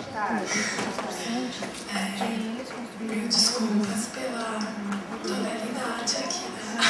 Mil desculpas pela tonalidade aqui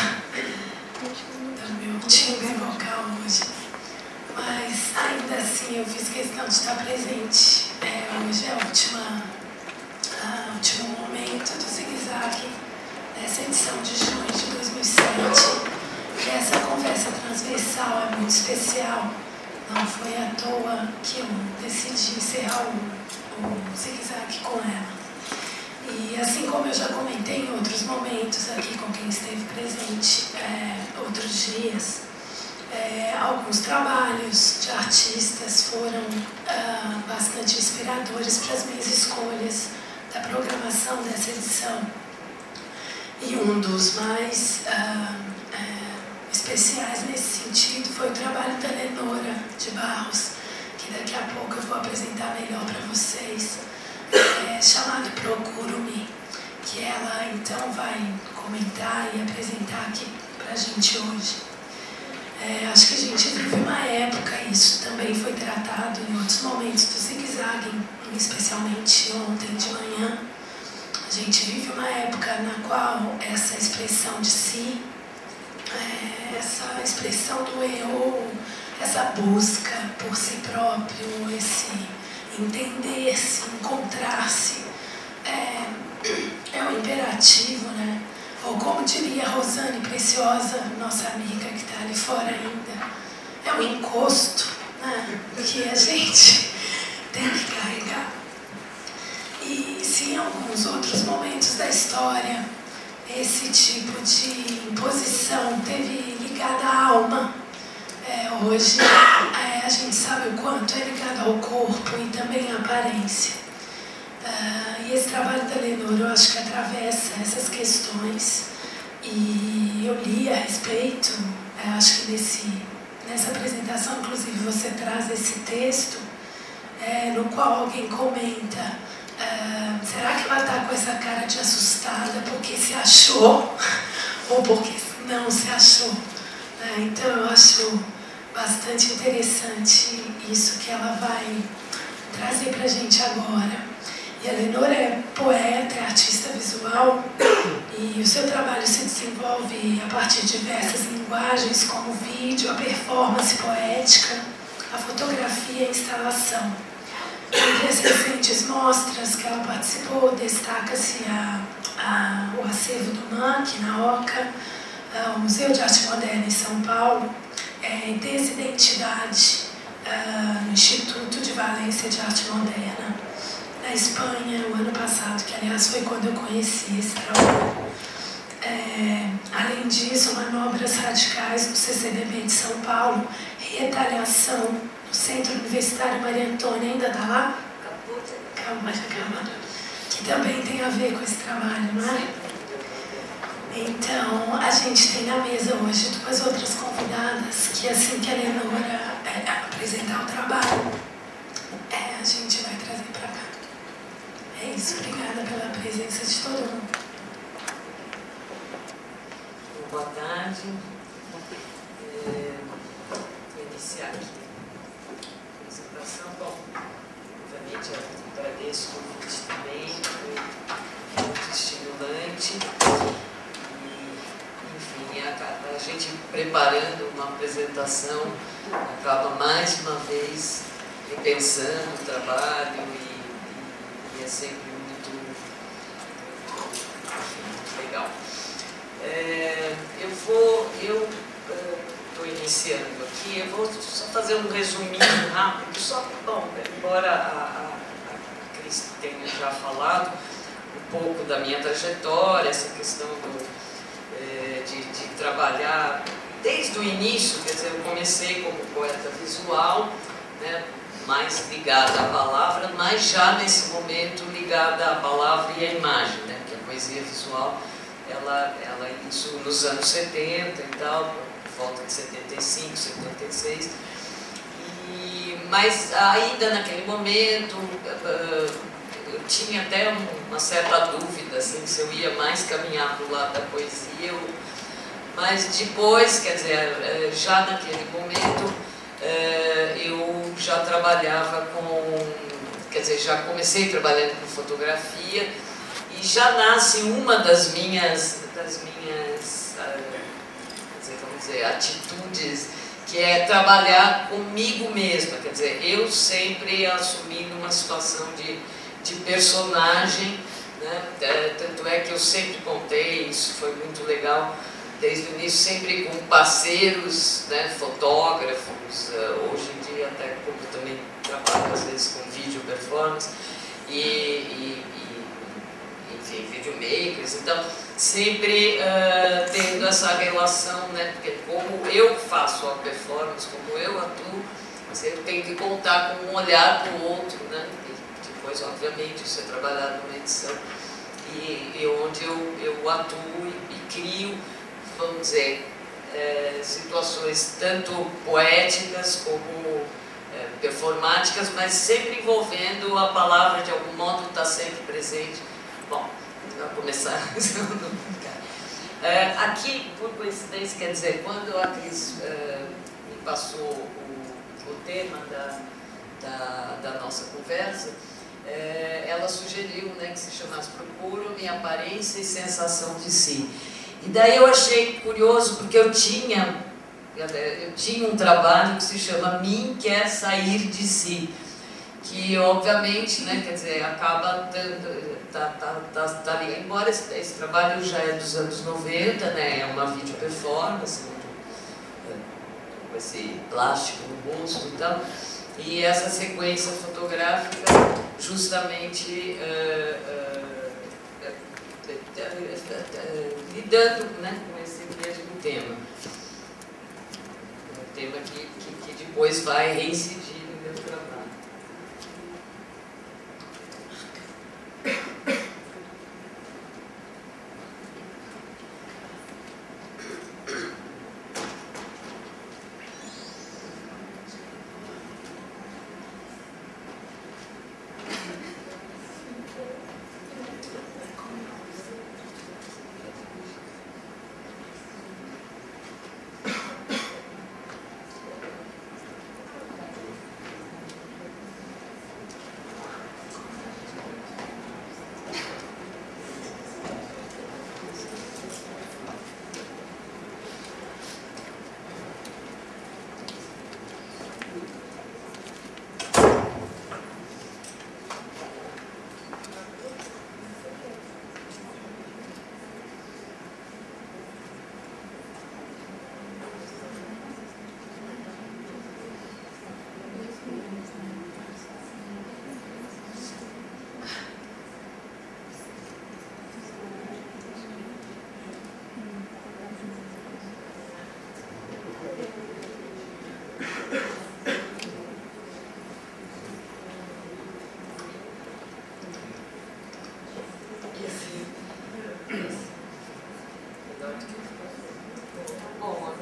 do meu timbre vocal hoje. Mas ainda assim eu fiz questão de estar presente. Hoje é o último momento do Zigue Zague, nessa edição de junho de 2007. E essa conversa transversal é muito especial. Não foi à toa que eu decidi encerrar o Zigue Zague com ela. E assim como eu já comentei em outros momentos aqui com quem esteve presente, outros dias, alguns trabalhos de artistas foram bastante inspiradores para as minhas escolhas da programação dessa edição. E um dos mais especiais nesse sentido foi o trabalho da Lenora de Barros, que daqui a pouco eu vou apresentar melhor para vocês, chamado Procuro-me, que ela então vai comentar e apresentar aqui para a gente hoje. Acho que a gente vive uma época, isso também foi tratado em outros momentos do Zigue Zague, especialmente ontem de manhã. A gente vive uma época na qual essa expressão de si, essa expressão do eu, essa busca por si próprio, esse entender-se, encontrar-se, é um imperativo, né? Ou como diria Rosane Preciosa, nossa amiga que está ali fora ainda, é um encosto, né, que a gente tem que carregar. E se em alguns outros momentos da história esse tipo de imposição teve ligada à alma, hoje a gente sabe o quanto é ligado ao corpo e também à aparência. E esse trabalho da Lenora, eu acho que atravessa essas questões, e eu li a respeito, acho que nessa apresentação, inclusive, você traz esse texto, no qual alguém comenta, será que ela está com essa cara de assustada porque se achou ou porque não se achou? Então eu acho bastante interessante isso que ela vai trazer para a gente agora. E a Lenora é poeta, é artista visual, e o seu trabalho se desenvolve a partir de diversas linguagens, como o vídeo, a performance poética, a fotografia e a instalação. Entre as recentes mostras que ela participou, destaca-se o acervo do MANC, na OCA, o Museu de Arte Moderna em São Paulo, Desidentidade, no Instituto de Valência de Arte Moderna, na Espanha, o ano passado, que aliás foi quando eu conheci esse trabalho. Além disso, manobras radicais no CCBB de São Paulo, retaliação no Centro Universitário Maria Antônia, ainda está lá? Calma. Que também tem a ver com esse trabalho, não é? Então, a gente tem na mesa hoje duas outras convidadas que, assim que a Lenora apresentar o trabalho, a gente vai trazer para cá. É isso, obrigada pela presença de todo mundo. Boa tarde. Vou iniciar aqui a apresentação. Bom, obviamente eu agradeço o convite também, foi muito estimulante. E, enfim, a gente preparando uma apresentação acaba mais uma vez repensando o trabalho e é sempre muito legal. Eu estou iniciando aqui, eu vou só fazer um resuminho rápido, embora a Cris tenha já falado um pouco da minha trajetória, essa questão de trabalhar desde o início, quer dizer, eu comecei como poeta visual, né, mais ligada à palavra, mas já nesse momento ligada à palavra e à imagem, né, que a poesia visual, isso nos anos 70 e tal, por volta de 75, 76, mas ainda naquele momento eu tinha até uma certa dúvida, assim, se eu ia mais caminhar para o lado da poesia, mas depois, quer dizer, já naquele momento, eu já trabalhava com quer dizer, já comecei trabalhando com fotografia e já nasce uma das minhas vamos dizer, atitudes, que é trabalhar comigo mesma, quer dizer, eu sempre assumindo uma situação de personagem, né? Tanto é que eu sempre contei, isso foi muito legal, desde o início, sempre com parceiros, né, fotógrafos, hoje em dia até como também trabalho às vezes com vídeo performance, enfim, videomakers, então sempre tendo essa relação, né, porque como eu faço a performance, como eu atuo, você tem que contar com um olhar para o outro, né, e depois obviamente isso é trabalhado numa edição, e onde eu atuo e crio, vamos dizer, situações tanto poéticas como performáticas, mas sempre envolvendo a palavra, de algum modo está sempre presente. Bom, vamos começar. Aqui, por coincidência, quer dizer, quando a Cris me passou o tema da nossa conversa, ela sugeriu, né, que se chamasse Procuro-me Aparência e Sensação de Si. E daí eu achei curioso, porque eu tinha um trabalho que se chama Mim Quer Sair de Si, que obviamente, né, quer dizer, acaba tá ali. Embora esse trabalho já é dos anos 90, né, é uma vídeo performance, com esse plástico no rosto e tal, e essa sequência fotográfica justamente lidando, né, com esse mesmo tema. Um tema que depois vai reincidir no meu trabalho. Bom,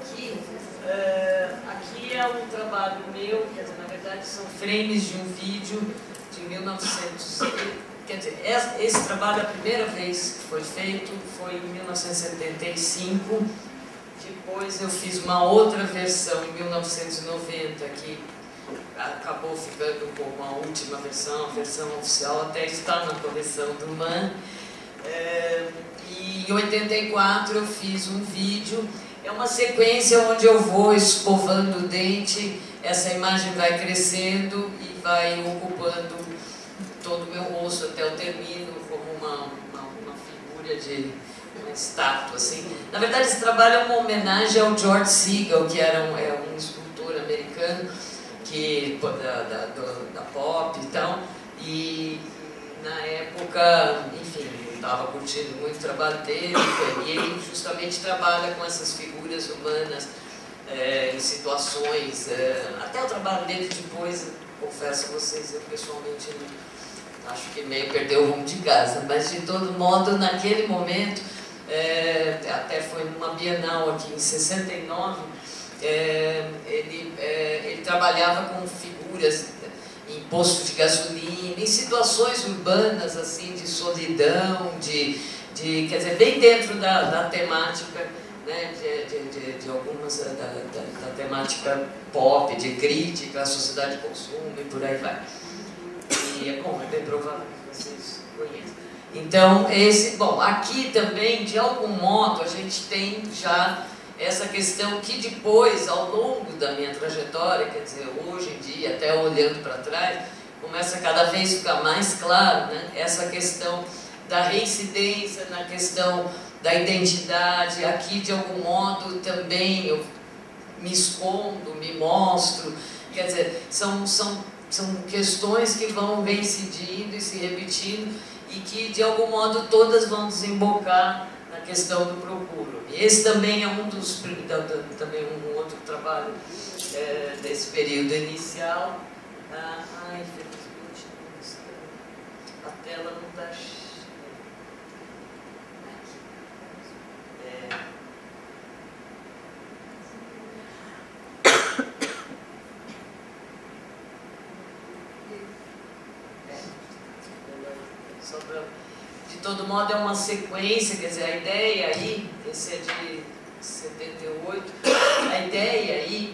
aqui é um trabalho meu, quer dizer, na verdade são frames de um vídeo de 1900. Quer dizer, esse trabalho, a primeira vez que foi feito foi em 1975. Depois eu fiz uma outra versão em 1990, que acabou ficando como a última versão, a versão oficial, até está na coleção do MAN. E em 84 eu fiz um vídeo, é uma sequência onde eu vou escovando o dente, essa imagem vai crescendo e vai ocupando todo o meu rosto até eu termino como uma figura de uma estátua, assim. Na verdade, esse trabalho é uma homenagem ao George Segal, que era um escultor americano que, da pop e tal, e na época, enfim, eu estava curtindo muito o trabalho dele, e ele justamente trabalha com essas figuras humanas em situações, até o trabalho dele depois, confesso a vocês, eu pessoalmente não, acho que meio perdeu o rumo de casa, mas de todo modo, naquele momento, até foi numa Bienal aqui em 69, ele trabalhava com figuras em posto de gasolina, em situações urbanas assim de solidão, quer dizer, bem dentro da temática, né, de algumas da temática pop, de crítica à sociedade de consumo e por aí vai. E é bom, é bem provável que vocês conheçam. Então, bom, aqui também, de algum modo, a gente tem já essa questão que depois, ao longo da minha trajetória, quer dizer, hoje em dia, até olhando para trás, começa a cada vez ficar mais claro, né? Essa questão da reincidência na questão da identidade. Aqui, de algum modo, também eu me escondo, me mostro. Quer dizer, são questões que vão reincidindo e se repetindo e que, de algum modo, todas vão desembocar na questão do procuro. E esse também é também um outro trabalho desse período inicial. Infelizmente, a tela não está cheia. De todo modo, é uma sequência, quer dizer, a ideia aí, esse é de 78, a ideia aí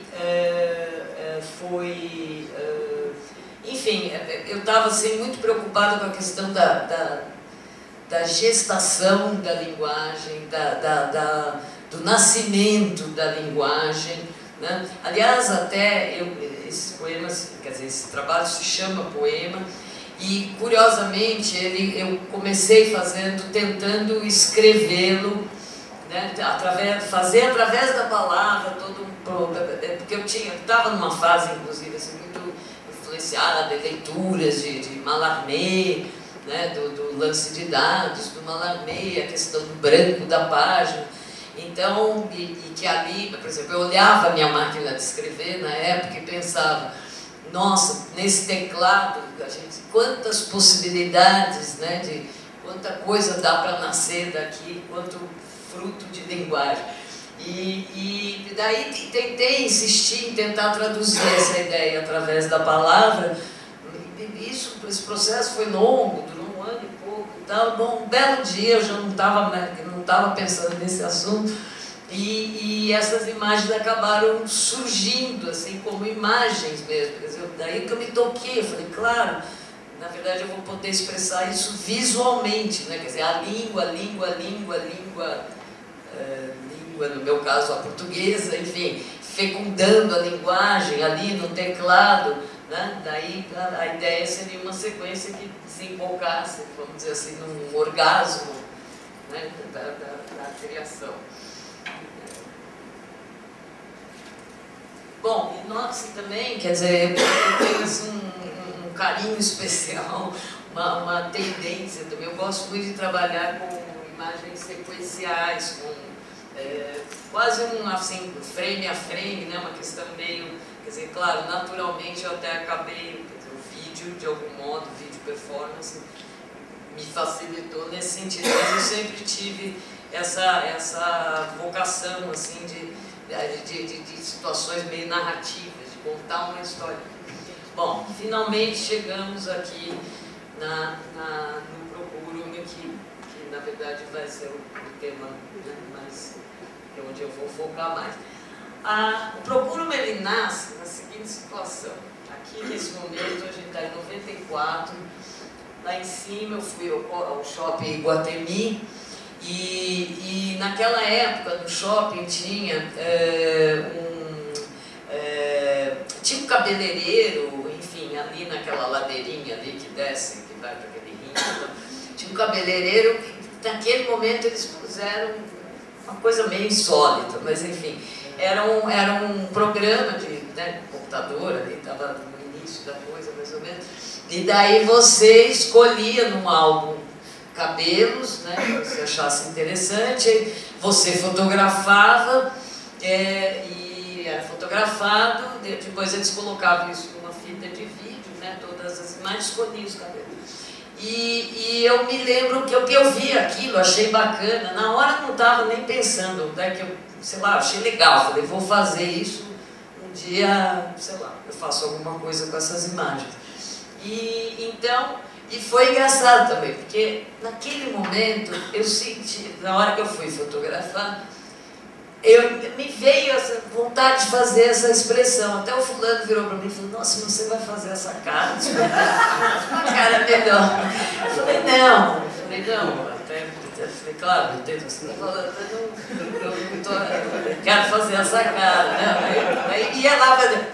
foi... enfim, eu estava assim, muito preocupada com a questão da gestação da linguagem, do nascimento da linguagem, né? Aliás, até esses poemas, quer dizer, esse trabalho se chama Poema, e, curiosamente, eu comecei tentando escrevê-lo, né, fazer através da palavra, porque eu estava numa fase, inclusive, assim, muito influenciada de leituras de Mallarmé, né, do lance de dados, do Mallarmé, a questão do branco da página. Então, e que ali, por exemplo, eu olhava a minha máquina de escrever na época e pensava, nossa, nesse teclado, quantas possibilidades, né, de quanta coisa dá para nascer daqui, quanto fruto de linguagem. E daí tentei insistir em tentar traduzir essa ideia através da palavra. Esse processo foi longo, durou 1 ano e pouco. Então, bom, um belo dia eu já não estava pensando nesse assunto. E essas imagens acabaram surgindo, assim, como imagens mesmo. Quer dizer, daí que eu me toquei, eu falei, claro, na verdade eu vou poder expressar isso visualmente, né? Quer dizer, a língua, no meu caso a portuguesa, enfim, fecundando a linguagem ali no teclado, né? Daí a ideia seria uma sequência que desembocasse, vamos dizer assim, num orgasmo, né? da criação. Bom, e note-se também, quer dizer, eu tenho assim, um carinho especial, uma tendência também. Eu gosto muito de trabalhar com imagens sequenciais, com quase assim, frame a frame, né? Uma questão meio, quer dizer, claro, naturalmente eu até acabei, quer dizer, o vídeo, de algum modo, vídeo performance, me facilitou nesse sentido, mas eu sempre tive essa vocação, assim, de situações meio narrativas, de contar uma história. Bom, finalmente chegamos aqui no Procuro-me, que na verdade vai ser o tema, né, mais, onde eu vou focar mais. O Procuro-me, ele nasce na seguinte situação. Aqui, nesse momento, a gente está em 94, lá em cima eu fui ao shopping Iguatemi, e naquela época no shopping tinha tinha um cabeleireiro, enfim, ali naquela ladeirinha ali que desce, que vai para aquele rio, então, tinha um cabeleireiro que naquele momento eles puseram uma coisa meio insólita, mas enfim, era um programa de, né, computador ali, estava no início da coisa mais ou menos, e daí você escolhia num álbum cabelos, né, que você achasse interessante, você fotografava e era fotografado, depois eles colocavam isso numa fita de vídeo, né, todas as imagens, escolhiam os cabelos. E eu me lembro que eu vi aquilo, achei bacana, na hora não estava nem pensando, né, que eu, sei lá, achei legal, falei, vou fazer isso um dia, sei lá, eu faço alguma coisa com essas imagens. E foi engraçado também, porque naquele momento eu senti, na hora que eu fui fotografar, me veio essa vontade de fazer essa expressão. Até o fulano virou para mim e falou, nossa, você vai fazer essa cara? Uma era melhor. Eu falei, não, até falei, claro, eu entendo, você está falando, eu quero fazer essa cara, né? Aí ia lá fazer.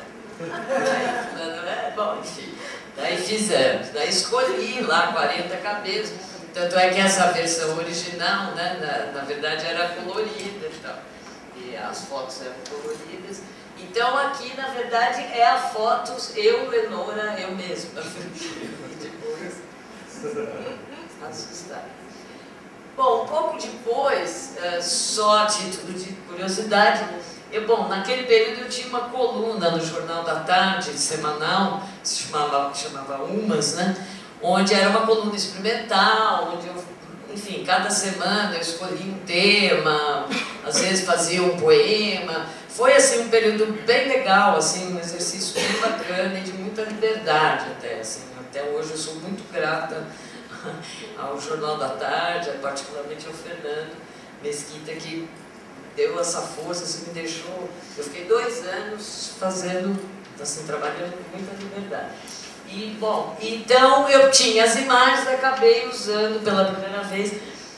Bom, enfim, daí fizemos, daí escolhi lá 40 cabelos, tanto é que essa versão original, né, na verdade era colorida e tal, e as fotos eram coloridas. Então aqui, na verdade, é a foto, eu, Lenora, eu mesma. E depois, assustar. Bom, um pouco depois, só a título de curiosidade, naquele período eu tinha uma coluna no Jornal da Tarde, semanal, se chamava Umas, né? Onde era uma coluna experimental, onde eu, enfim, cada semana eu escolhia um tema, às vezes fazia um poema. Foi assim um período bem legal, assim, um exercício bem bacana e de muita liberdade até, assim. Até hoje eu sou muito grata ao Jornal da Tarde, particularmente ao Fernando Mesquita, que deu essa força, assim, me deixou... Eu fiquei 2 anos fazendo, assim, trabalhando com muita liberdade. E, bom, então eu tinha as imagens, acabei usando pela primeira vez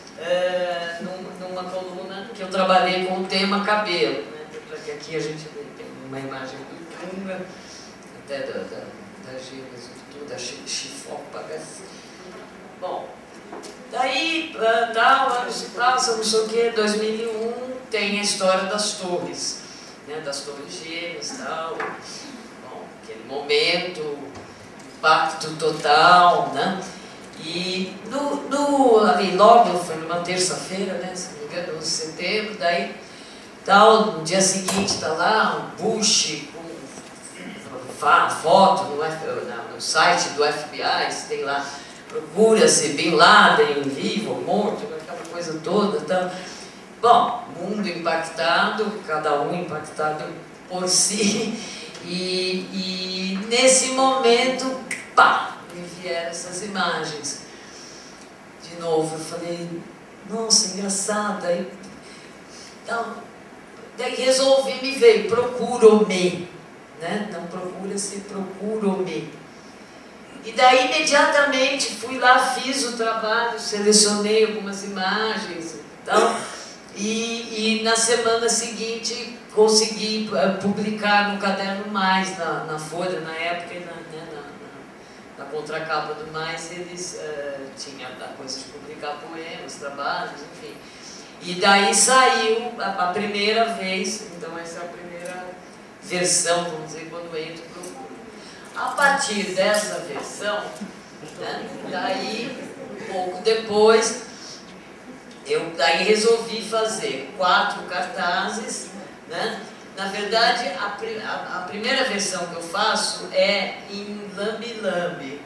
numa coluna que eu trabalhei com o tema cabelo, né? Que aqui a gente tem uma imagem do Tunga, até da Gênesis, da Chifó, parece. Bom, daí, anos se passam, não sei o que, 2001, tem a história das torres, né, das torres gêmeas e tal. Bom, aquele momento, impacto total, né? E ali, logo, foi numa terça-feira, né, se não me engano, 11 de setembro, daí, no dia seguinte está lá um Bush com foto no site do FBI, tem lá, procura-se Bin Laden vivo ou morto, aquela coisa toda. Então, bom, mundo impactado, cada um impactado por si, e nesse momento, pá, me vieram essas imagens. De novo, eu falei, nossa, engraçado. Daí resolvi, me veio, procuro-me, né? Não procura-se, procuro-me. E daí imediatamente fui lá, fiz o trabalho, selecionei algumas imagens e tal, e na semana seguinte consegui publicar no Caderno Mais, na Folha, na época, na contracapa do Mais, eles tinham a coisa de publicar poemas, trabalhos, enfim. E daí saiu a primeira vez, então essa é a primeira versão, vamos dizer, quando eu entro para o curso. A partir dessa versão, né, daí, um pouco depois, eu daí resolvi fazer 4 cartazes, né? Na verdade, a primeira versão que eu faço é em lambe-lambe,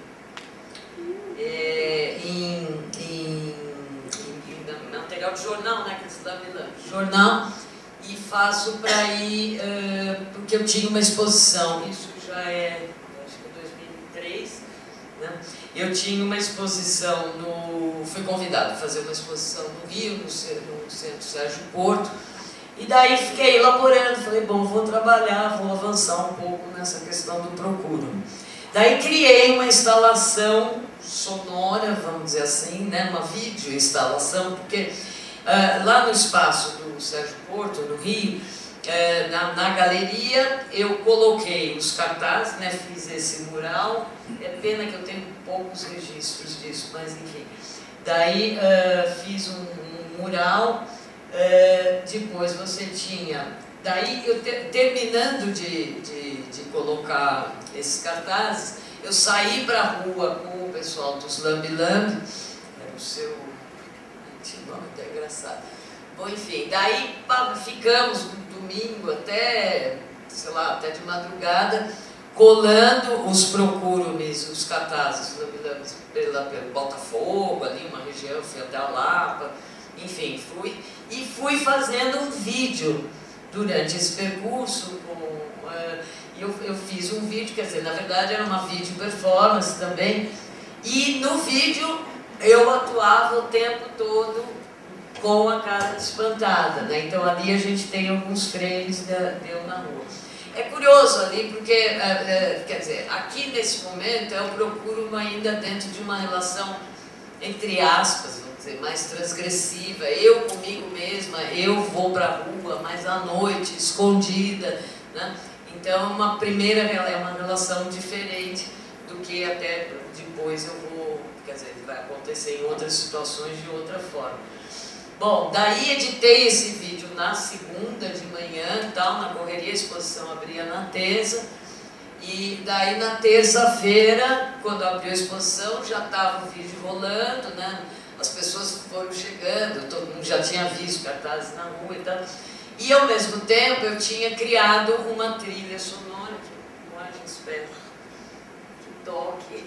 material de jornal, né, que é jornal, e faço para ir, porque eu tinha uma exposição, isso já é, acho que é 2003, né? Eu tinha uma exposição fui convidado a fazer uma exposição no Rio, no Centro Sérgio Porto, e daí fiquei elaborando, falei, bom, vou trabalhar, vou avançar um pouco nessa questão do procuro. Daí criei uma instalação sonora, vamos dizer assim, né, uma videoinstalação, porque lá no espaço do Sérgio Porto, no Rio, na galeria, eu coloquei os cartazes, né, fiz esse mural, é pena que eu tenho poucos registros disso, mas enfim. Daí fiz um mural, depois você tinha... Daí, eu terminando de colocar esses cartazes, eu saí para a rua com o pessoal dos Lambe Lambe, era o seu nome, até engraçado. Bom, enfim, daí ficamos no domingo até, sei lá, até de madrugada, colando os procuro-mes, os cartazes, Lambe Lambe pelo Botafogo, ali uma região, fui até a Lapa, enfim, fui fazendo um vídeo durante esse percurso. Eu fiz um vídeo, quer dizer, na verdade era uma vídeo performance também, e no vídeo eu atuava o tempo todo com a cara espantada, né? Então ali a gente tem alguns frames de eu na rua. É curioso ali, porque, quer dizer, aqui nesse momento eu procuro ainda dentro de uma relação, entre aspas, vamos dizer, mais transgressiva, eu comigo mesma, eu vou para a rua, mas à noite, escondida, né? Então, é uma relação diferente do que até depois eu vou, quer dizer, vai acontecer em outras situações de outra forma. Bom, daí editei esse vídeo na segunda de manhã, tal, na correria, a exposição abria na terça, e daí na terça-feira, quando abriu a exposição, já estava o vídeo rolando, né? As pessoas foram chegando, todo mundo já tinha visto cartazes na rua e tal. E ao mesmo tempo eu tinha criado uma trilha sonora, que eu espero que toque.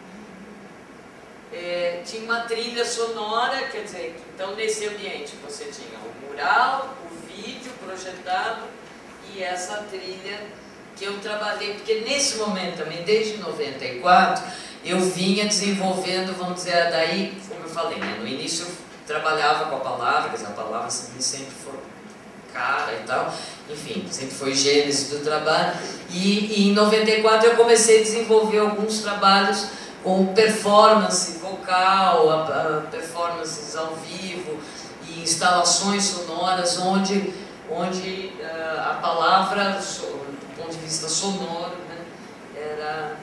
Tinha uma trilha sonora, quer dizer, então nesse ambiente você tinha o mural, o vídeo projetado e essa trilha que eu trabalhei, porque nesse momento também, desde 94, eu vinha desenvolvendo, vamos dizer, daí, como eu falei, né, no início eu trabalhava com a palavra, quer dizer, a palavra sempre foi cara e tal, enfim, sempre foi gênese do trabalho, e em 94 eu comecei a desenvolver alguns trabalhos com performance vocal, performances ao vivo e instalações sonoras onde a palavra, do ponto de vista sonoro, né, era...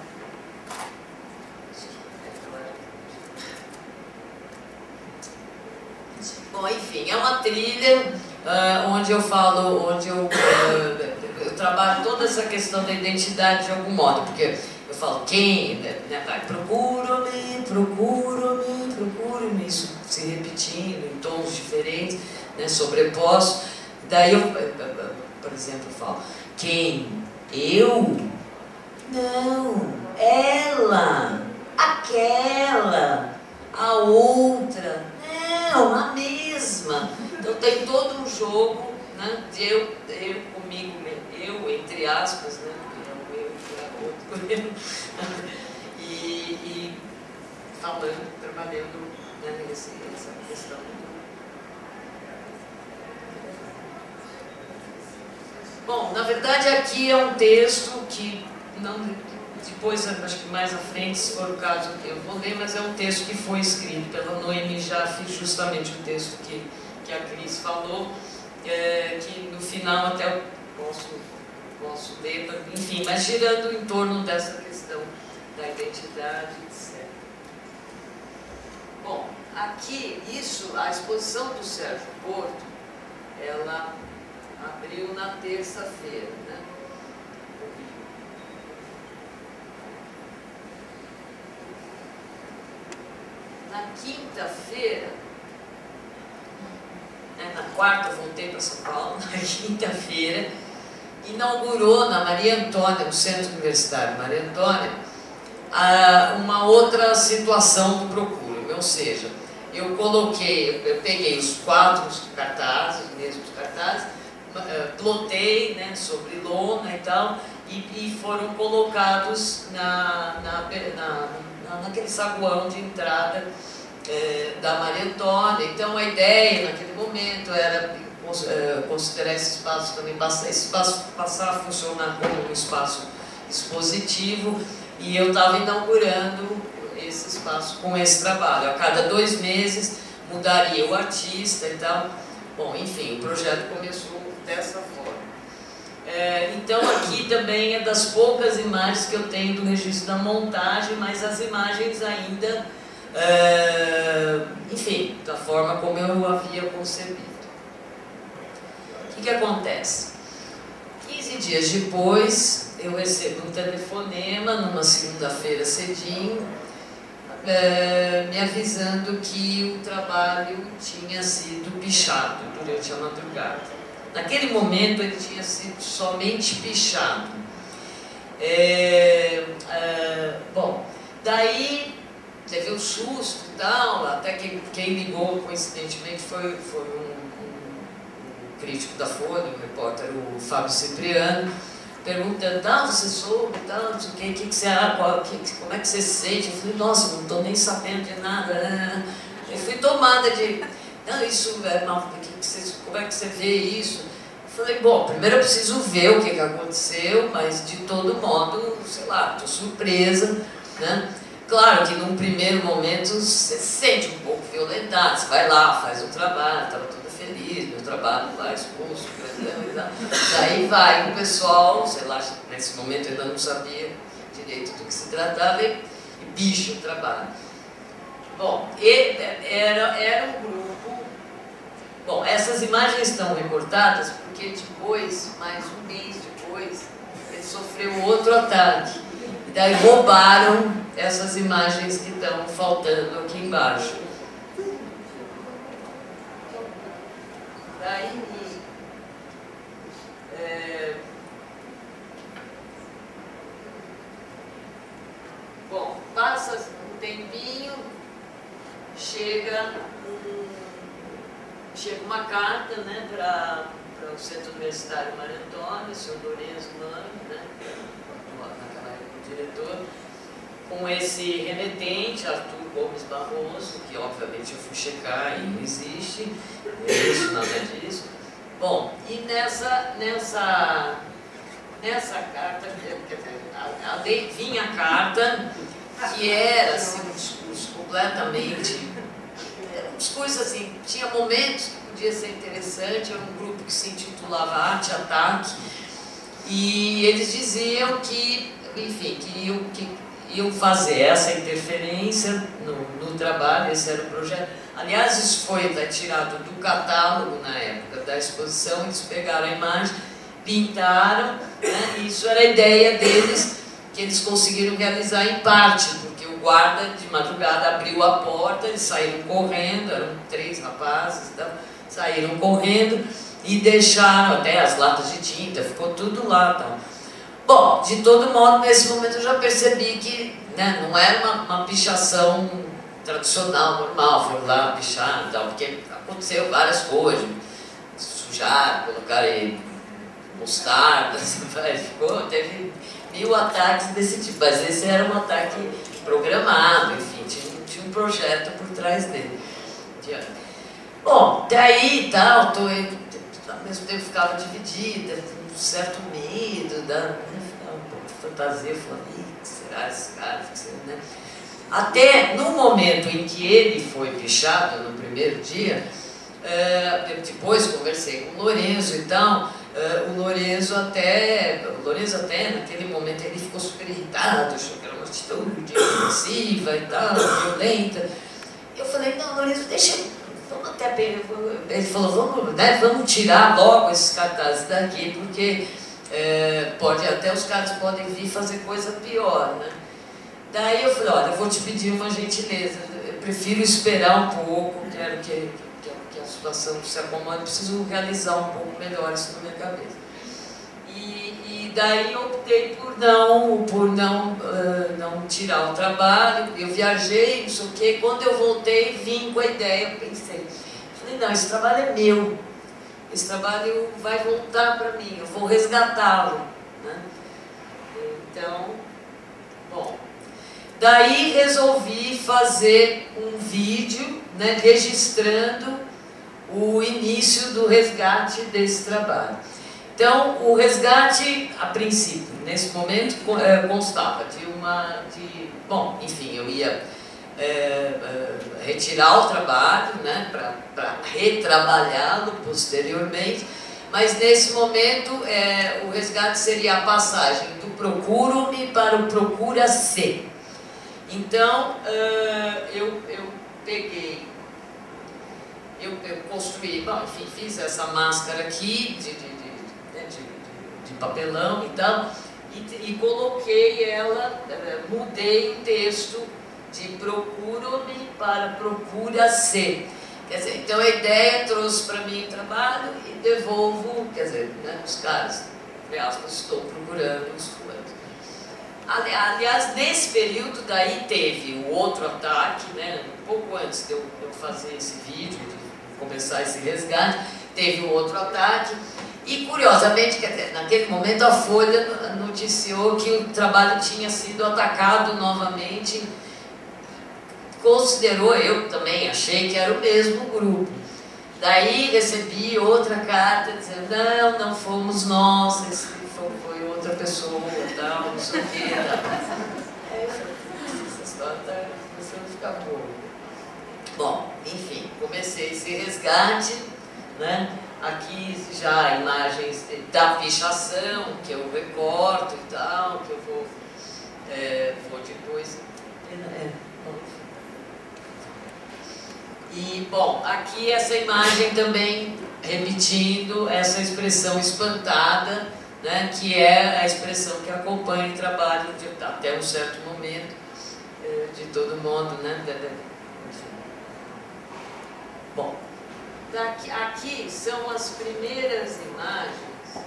Bom, enfim, é uma trilha onde eu falo, eu trabalho toda essa questão da identidade de algum modo, porque eu falo quem, né, vai, procura-me, procura-me, procura-me, isso se repetindo em tons diferentes, né, sobrepostos. Daí eu, por exemplo, falo, quem? Eu? Não, ela, aquela, a outra, não, a mesma. Então tem todo um jogo, né, de eu comigo, eu entre aspas, né, e falando, trabalhando, né, essa questão. Bom, na verdade aqui é um texto que não, depois acho que mais à frente, se for o caso, eu vou ler, mas é um texto que foi escrito pela Noemi Jaffe, justamente o texto que a Cris falou, que no final até eu posso ler, enfim, mas girando em torno dessa questão da identidade, etc. Bom, aqui, a exposição do Sérgio Porto, ela abriu na terça-feira, né? Na quinta-feira, na quarta voltei para São Paulo, na quinta-feira, inaugurou na Maria Antônia, no Centro Universitário Maria Antônia, uma outra situação do Procura-me, ou seja, eu peguei os 4 cartazes, os mesmos cartazes, plotei, né, sobre lona e tal, e foram colocados naquele saguão de entrada da Maria Antônia. Então a ideia naquele momento era considerar esse espaço também, passar a funcionar como um espaço expositivo, e eu estava inaugurando esse espaço com esse trabalho. A cada 2 meses mudaria o artista e tal. Bom, enfim, o projeto começou dessa forma. Então aqui também é das poucas imagens que eu tenho do registro da montagem, mas as imagens ainda, enfim, da forma como eu havia concebido. O que acontece? 15 dias depois, eu recebo um telefonema, numa segunda-feira cedinho, me avisando que o trabalho tinha sido pichado durante a madrugada. Naquele momento ele tinha sido somente pichado. Bom, daí teve um susto e tal, até que quem ligou coincidentemente foi um crítico da Folha, um repórter, o Fábio Cipriano, perguntando, você soube, não sei o que você como é que você se sente? Eu falei, nossa, não estou nem sabendo de nada. Eu fui tomada de, não, isso é mal, como é que você vê isso? Eu Falei, bom, primeiro eu preciso ver o que aconteceu, mas de todo modo, sei lá, estou surpresa, né? Claro que num primeiro momento você se sente um pouco violentado, você vai lá, faz o trabalho, estava toda feliz, meu trabalho lá, expulso, grandão e tal. Daí vai o pessoal, sei lá, nesse momento eu ainda não sabia direito do que se tratava, e bicho o trabalho. Bom, era um grupo. Bom, essas imagens estão recortadas porque depois, mais um mês depois, ele sofreu outro ataque. E daí roubaram essas imagens que estão faltando aqui embaixo. Daí, bom, passa um tempinho, chega uma carta, né, para o Centro Universitário Mário Antônio, o senhor Lourenço Mano, né, naquela época o diretor, com esse remetente, Arthur Gomes Barroso, que obviamente eu fui checar e não existe nada disso. Bom, e nessa carta, vinha a carta, que era assim, um discurso completamente. Eram coisas assim, tinha momentos que podia ser interessante, era um grupo que se intitulava Arte Ataque, e eles diziam que, enfim, que iam fazer essa interferência no trabalho, esse era o projeto. Aliás, isso foi tirado do catálogo na época da exposição, eles pegaram a imagem, pintaram, né, e isso era a ideia deles, que eles conseguiram realizar em parte, porque o guarda de madrugada abriu a porta, eles saíram correndo, eram 3 rapazes, então, saíram correndo e deixaram até as latas de tinta, ficou tudo lá. Então. Bom, de todo modo, nesse momento eu já percebi que, né, não era uma pichação tradicional, normal, foram lá pichar e tal, porque aconteceu várias coisas, sujaram, colocaram mostarda, teve 1000 ataques desse tipo, mas esse era um ataque programado, enfim, tinha um projeto por trás dele. Bom, daí e tal, ao mesmo tempo ficava dividida, um certo medo, ficava um pouco de fantasia, falando, será esse cara? Né? Até no momento em que ele foi pichado, no primeiro dia, depois conversei com o Lourenço e tal, o Lourenço até, naquele momento, ele ficou super irritado, achou que era uma atitude agressiva e tal, violenta. Eu falei, não, Lourenço, vamos até bem. Ele falou, vamos tirar logo esses cartazes daqui, porque até os caras podem vir fazer coisa pior, né? Daí eu falei, olha, eu vou te pedir uma gentileza, eu prefiro esperar um pouco, quero que a situação se acomode, preciso realizar um pouco melhor isso na minha cabeça. E daí eu optei por não tirar o trabalho, eu viajei, não sei o quê, quando eu voltei, vim com a ideia, eu pensei, falei, não, esse trabalho é meu, esse trabalho vai voltar para mim, eu vou resgatá-lo, né? Então, bom, daí resolvi fazer um vídeo, né, registrando o início do resgate desse trabalho. Então, o resgate, a princípio, nesse momento, constava bom, enfim, eu ia retirar o trabalho, né, para retrabalhá-lo posteriormente, mas nesse momento o resgate seria a passagem do Procuro-me para o Procura-se. Então, eu construí, bom, enfim, fiz essa máscara aqui de papelão e tal, e coloquei ela, mudei o texto de Procuro-me para Procura-se. Quer dizer, então a ideia trouxe para mim o trabalho e devolvo, quer dizer, né, os caras, entre aspas, estou procurando os fulanos. Aliás, nesse período daí teve o outro ataque, né, um pouco antes de eu fazer esse vídeo, de começar esse resgate, teve um outro ataque. E, curiosamente, quer dizer, naquele momento a Folha noticiou que o trabalho tinha sido atacado novamente. Considerou, eu também achei que era o mesmo grupo. Daí recebi outra carta dizendo, não fomos nós, esse foi outra pessoa, tal, não sei o quê. Aí eu falei, essa história está começando a ficar boa. Bom, enfim, comecei esse resgate, né? Aqui já imagens da pichação, que eu recorto e tal, que eu vou depois... E, bom, aqui essa imagem também repetindo essa expressão espantada, né, que é a expressão que acompanha o trabalho até um certo momento, de todo mundo, né? Bom, aqui são as primeiras imagens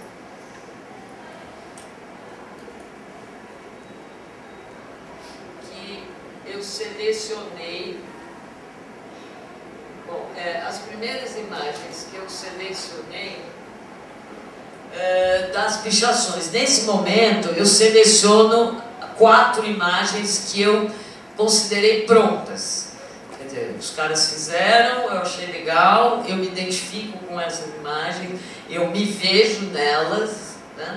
que eu selecionei. Bom, as primeiras imagens que eu selecionei das pichações. Nesse momento, eu seleciono 4 imagens que eu considerei prontas. Quer dizer, os caras fizeram, eu achei legal, eu me identifico com essas imagens, eu me vejo nelas, né?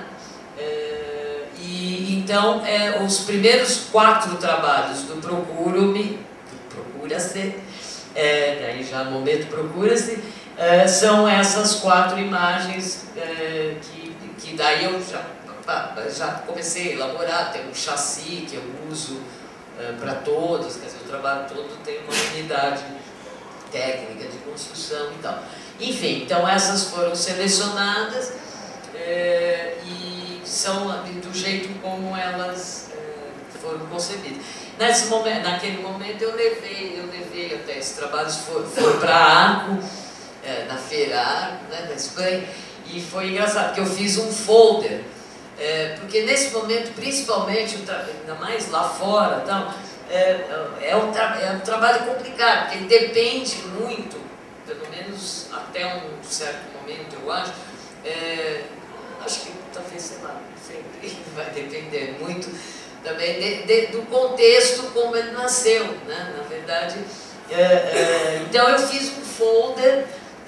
E então, os primeiros 4 trabalhos do Procura-se, daí já no momento Procura-se, são essas 4 imagens que daí eu já comecei a elaborar. Tem um chassi que eu uso para todos, quer dizer, o trabalho todo tem uma unidade técnica de construção e tal. Enfim, então essas foram selecionadas e são do jeito como elas foram concebidas. Naquele momento eu levei até esses trabalhos, foi para Arco, na Feira Arco, né, na Espanha, e foi engraçado, porque eu fiz um folder, porque nesse momento, principalmente, ainda mais lá fora, então, é um trabalho complicado, porque ele depende muito, pelo menos até um certo momento, eu acho que talvez, sei lá, sempre vai depender muito também do contexto como ele nasceu, né? Na verdade, então eu fiz um folder,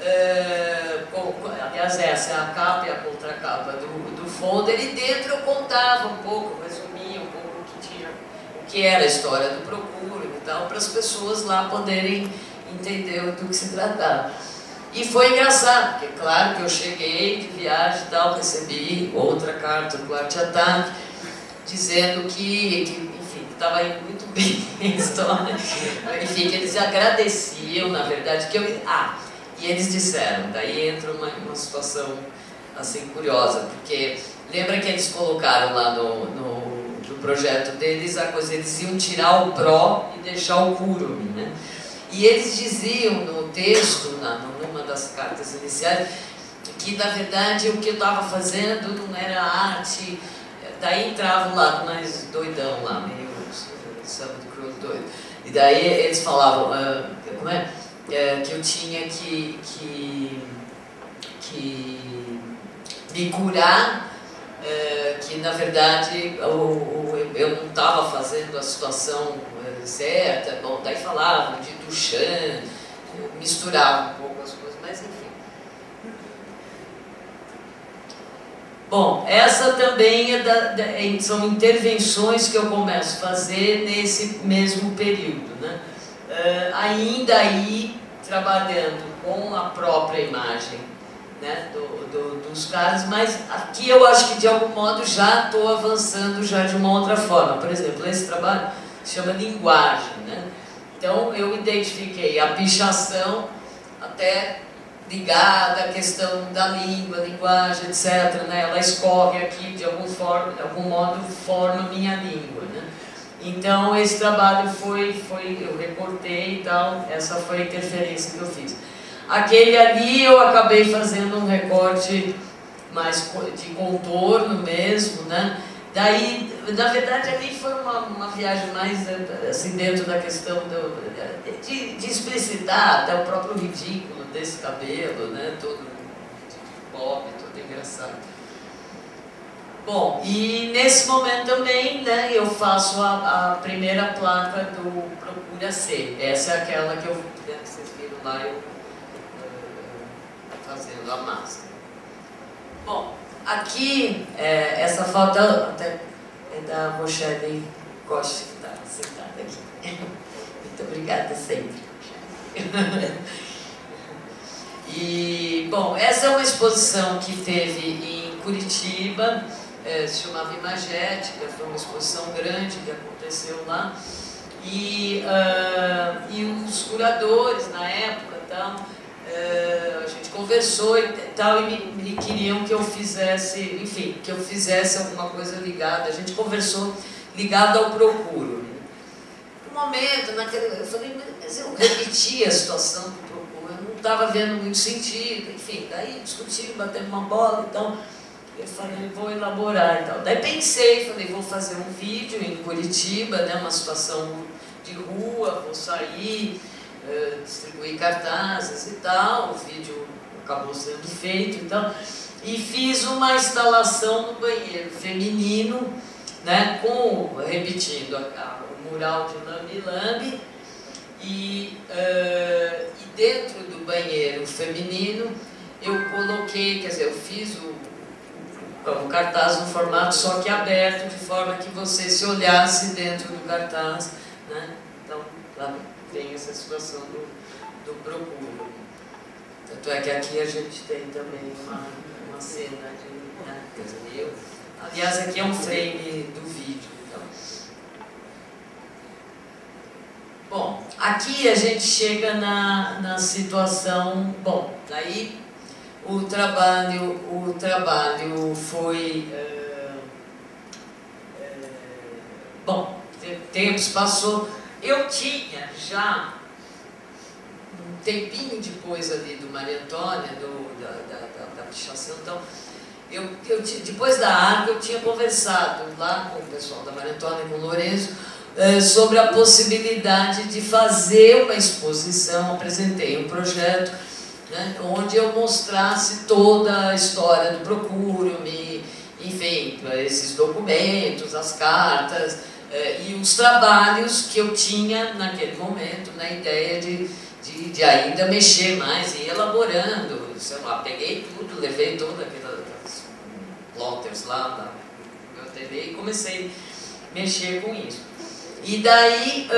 aliás essa é a capa e a contracapa do folder, e dentro eu contava um pouco, resumia um pouco o que era a história do Procura e tal, para as pessoas lá poderem entender do que se tratava. E foi engraçado, porque claro que eu cheguei de viagem e tal, recebi outra carta do Arte Ataque, dizendo que enfim, estava indo muito bem a história, enfim, que eles agradeciam, na verdade, e eles disseram, daí entra uma situação assim curiosa, porque lembra que eles colocaram lá no projeto deles a coisa, eles iam tirar o pró e deixar o curume, né? E eles diziam no texto, numa das cartas iniciais, que na verdade o que eu estava fazendo não era arte. Daí entrava um lado mais doidão lá, meio samba de cruz doido. E daí eles falavam que eu tinha que me curar, que na verdade eu não estava fazendo a situação certa. Bom, daí falavam de Duchamp, misturavam um pouco as coisas, mas enfim. Bom, essa também são intervenções que eu começo a fazer nesse mesmo período, né? Ainda aí trabalhando com a própria imagem, né, dos caras, mas aqui eu acho que de algum modo já estou avançando já de uma outra forma. Por exemplo, esse trabalho se chama Linguagem, né? Então eu identifiquei a pichação até ligada à questão da língua, linguagem, etc., né? Ela escorre aqui, de algum modo, forma minha língua, né? Então, esse trabalho eu recortei e tal, essa foi a interferência que eu fiz. Aquele ali eu acabei fazendo um recorte mais de contorno mesmo, né? Daí, na verdade, ali foi uma viagem mais assim, dentro da questão de explicitar até o próprio ridículo desse cabelo, né? Todo pop, todo engraçado. Bom, e nesse momento também, né, eu faço a primeira placa do Procura-se. Essa é aquela que vocês viram lá, eu fazendo a máscara. Bom, aqui, essa foto até é da Rochelle Costa, que está sentada aqui. Muito obrigada sempre. E, bom, essa é uma exposição que teve em Curitiba, se chamava Imagética, foi uma exposição grande que aconteceu lá. E os curadores, na época, a gente conversou e tal, e me queriam que eu fizesse, enfim, que eu fizesse alguma coisa ligada. A gente conversou ligado ao Procuro. No momento, eu falei, mas eu repeti a situação do Procuro, eu não estava vendo muito sentido, enfim, daí discutimos, batemos uma bola, então eu falei, vou elaborar e tal. Daí pensei, falei, vou fazer um vídeo em Curitiba, né, uma situação de rua, vou sair, distribuir cartazes e tal, o vídeo acabou sendo feito, então, e fiz uma instalação no banheiro feminino, né, repetindo o mural de Lambi Lambi, e dentro do banheiro feminino eu coloquei, quer dizer, eu fiz o cartaz no formato só que aberto, de forma que você se olhasse dentro do cartaz, né? Então, lá tem essa situação do Procuro. Tanto é que aqui a gente tem também uma cena de... Né? Quer dizer, aliás, aqui é um frame do vídeo. Então. Bom, aqui a gente chega na situação... Bom, daí o trabalho foi... bom, tempos passou. Eu tinha já um tempinho depois ali do Maria Antônia, da pichação, então, depois da arte eu tinha conversado lá com o pessoal da Maria Antônia, com o Lourenço, sobre a possibilidade de fazer uma exposição. Apresentei um projeto, né, onde eu mostrasse toda a história do Procuro, enfim, esses documentos, as cartas, e os trabalhos que eu tinha naquele momento, na ideia de ainda mexer mais e elaborando, sei lá, peguei tudo, levei todas aquelas plotters lá no meu ateliê e comecei a mexer com isso. E daí,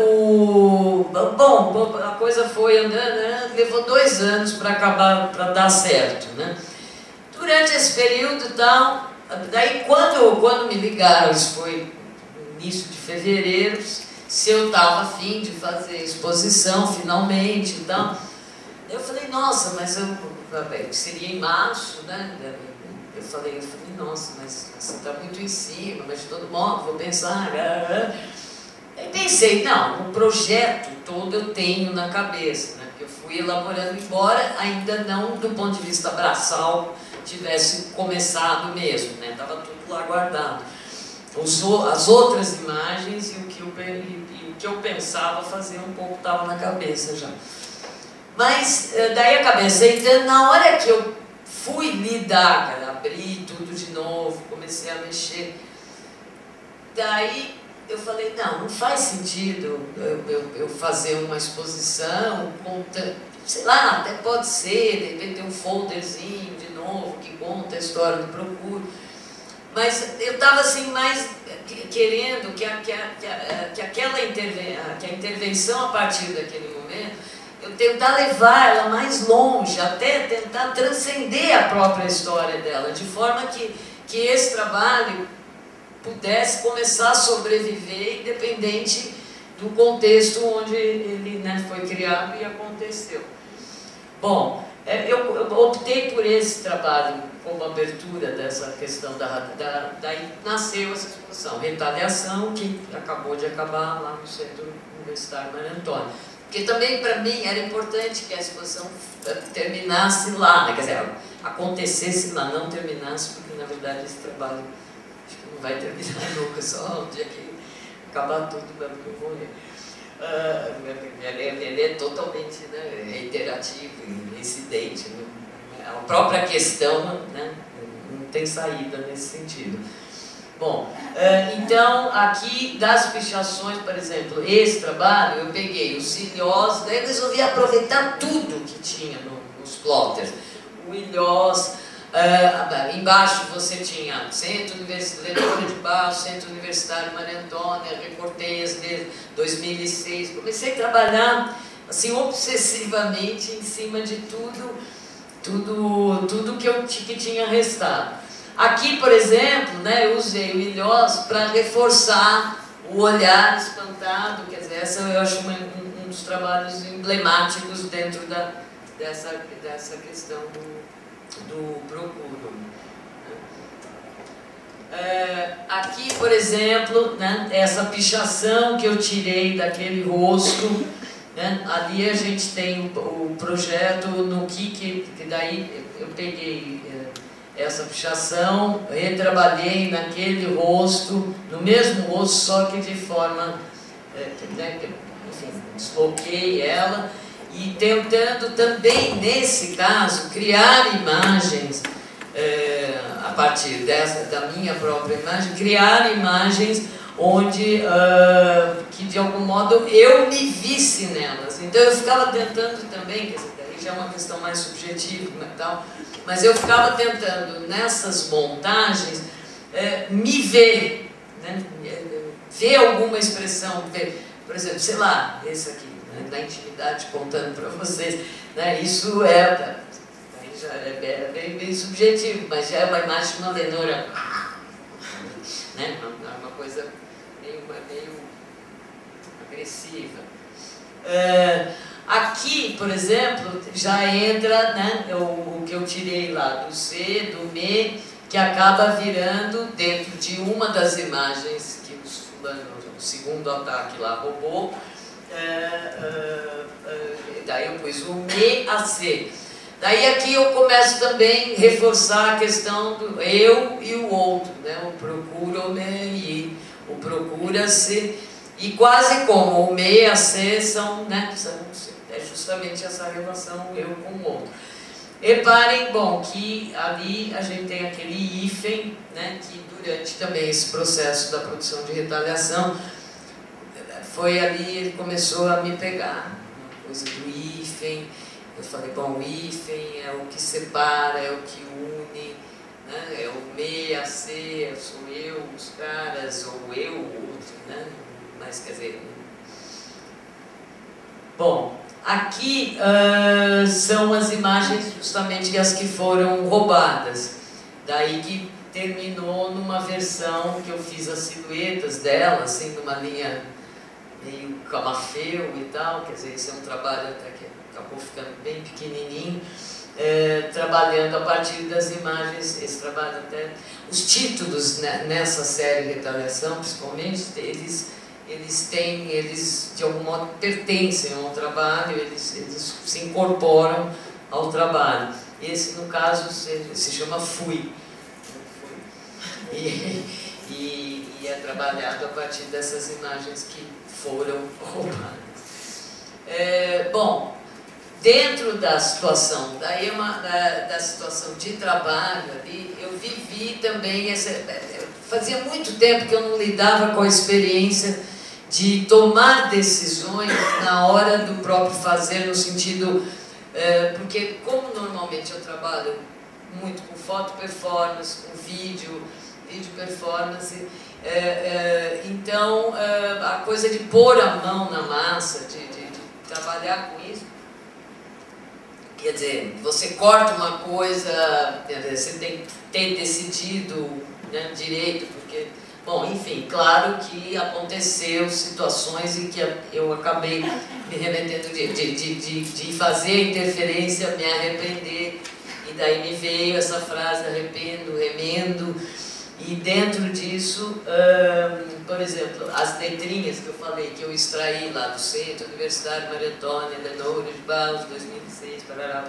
bom, a coisa foi andando, levou 2 anos para acabar, para dar certo, né? Durante esse período e tal, daí quando me ligaram, isso foi no início de fevereiro, se eu estava afim de fazer exposição finalmente e tal, eu falei, nossa, mas seria em março, né? Eu falei, nossa, mas você está muito em cima, mas de todo modo, vou pensar. Aí pensei, não, o projeto todo eu tenho na cabeça, né? Porque eu fui elaborando, embora ainda não do ponto de vista braçal tivesse começado mesmo, né? Estava tudo lá guardado. As outras imagens e o que eu pensava fazer um pouco estava na cabeça já. Mas daí a cabeça entrando, na hora que eu fui lidar, cara, abri tudo de novo, comecei a mexer, daí eu falei, não faz sentido eu fazer uma exposição, sei lá, até pode ser, de repente tem um folderzinho de novo que conta a história do Procuro, mas eu estava assim mais querendo que a intervenção a partir daquele momento, eu tentar levar ela mais longe, até tentar transcender a própria história dela, de forma que esse trabalho pudesse começar a sobreviver independente do contexto onde ele, né, foi criado e aconteceu. Bom, eu optei por esse trabalho como abertura dessa questão daí nasceu essa exposição, Retaliação, que acabou de acabar lá no Centro Universitário Maria Antônia. Porque também para mim era importante que a exposição terminasse lá, né? Quer dizer, acontecesse lá, não terminasse, porque na verdade esse trabalho acho que não vai terminar nunca, só um dia que acabar tudo mesmo que eu morrer. Ele é totalmente, né, reiterativo, incidente, né? A própria questão, né, não tem saída nesse sentido. Bom, então aqui das pichações, por exemplo, esse trabalho eu peguei os ciliós, daí eu resolvi aproveitar tudo que tinha nos plotters. o Ilhós, embaixo você tinha Centro Universitário de Barros, Centro Universitário Maria Antônia, recortei desde 2006, comecei a trabalhar assim obsessivamente em cima de tudo que tinha restado. Aqui, por exemplo, né, eu usei o Ilhós para reforçar o olhar espantado, quer dizer, essa eu acho um dos trabalhos emblemáticos dentro dessa questão do procuro. Aqui, por exemplo, né, essa pichação que eu tirei daquele rosto, né, ali a gente tem o projeto no que daí eu peguei essa pichação, retrabalhei naquele rosto, no mesmo rosto, só que de forma, né, enfim, desloquei ela, e tentando também, nesse caso, criar imagens, a partir da minha própria imagem, criar imagens onde, que de algum modo eu me visse nelas. Então eu ficava tentando também, quer dizer, daí já é uma questão mais subjetiva e tal, mas eu ficava tentando nessas montagens me ver, né? Ver alguma expressão, ver, por exemplo, sei lá, esse aqui, né, da intimidade, contando para vocês, né, isso já é bem subjetivo, mas já é uma imagem de uma Lenora, né, uma coisa meio agressiva. Aqui, por exemplo, já entra, né, o que eu tirei lá do C, do Me, que acaba virando dentro de uma das imagens que o segundo ataque lá roubou. Daí eu pus o Me a C. Daí aqui eu começo também a reforçar a questão do eu e o outro, né? O procura-me e o procura-se. E quase como o Me e a C são, né, é justamente essa relação eu com o outro. Reparem, bom, que ali a gente tem aquele hífen, né, que durante também esse processo da produção de retaliação, foi ali, ele começou a me pegar, uma coisa do hífen. Eu falei, bom, o hífen é o que separa, é o que une, né, é o Me, a C, sou eu, os caras, ou eu, o outro, né, mas quer dizer... Bom, aqui são as imagens justamente as que foram roubadas, daí que terminou numa versão que eu fiz as silhuetas dela, assim, numa linha meio camafeu e tal, quer dizer, esse é um trabalho até que acabou ficando bem pequenininho, trabalhando a partir das imagens, esse trabalho até... Os títulos, né, nessa série Retaliação, principalmente, eles de algum modo pertencem ao trabalho, eles se incorporam ao trabalho. Esse, no caso, se chama Fui. E é trabalhado a partir dessas imagens que foram roubadas. Bom, dentro da situação, da situação de trabalho ali, eu vivi também fazia muito tempo que eu não lidava com a experiência de tomar decisões na hora do próprio fazer, no sentido, porque como normalmente eu trabalho muito com foto performance, com vídeo performance, então a coisa de pôr a mão na massa, de trabalhar com isso, quer dizer, você corta uma coisa, você tem que ter decidido, né, direito, porque, bom, enfim, claro que aconteceu situações em que eu acabei me remetendo de fazer interferência, me arrepender, e daí me veio essa frase, arrependo, remendo, e dentro disso, por exemplo, as letrinhas que eu falei, que eu extraí lá do Centro Universitário Maria Antônia, Lenora de Barros, 2006, parará,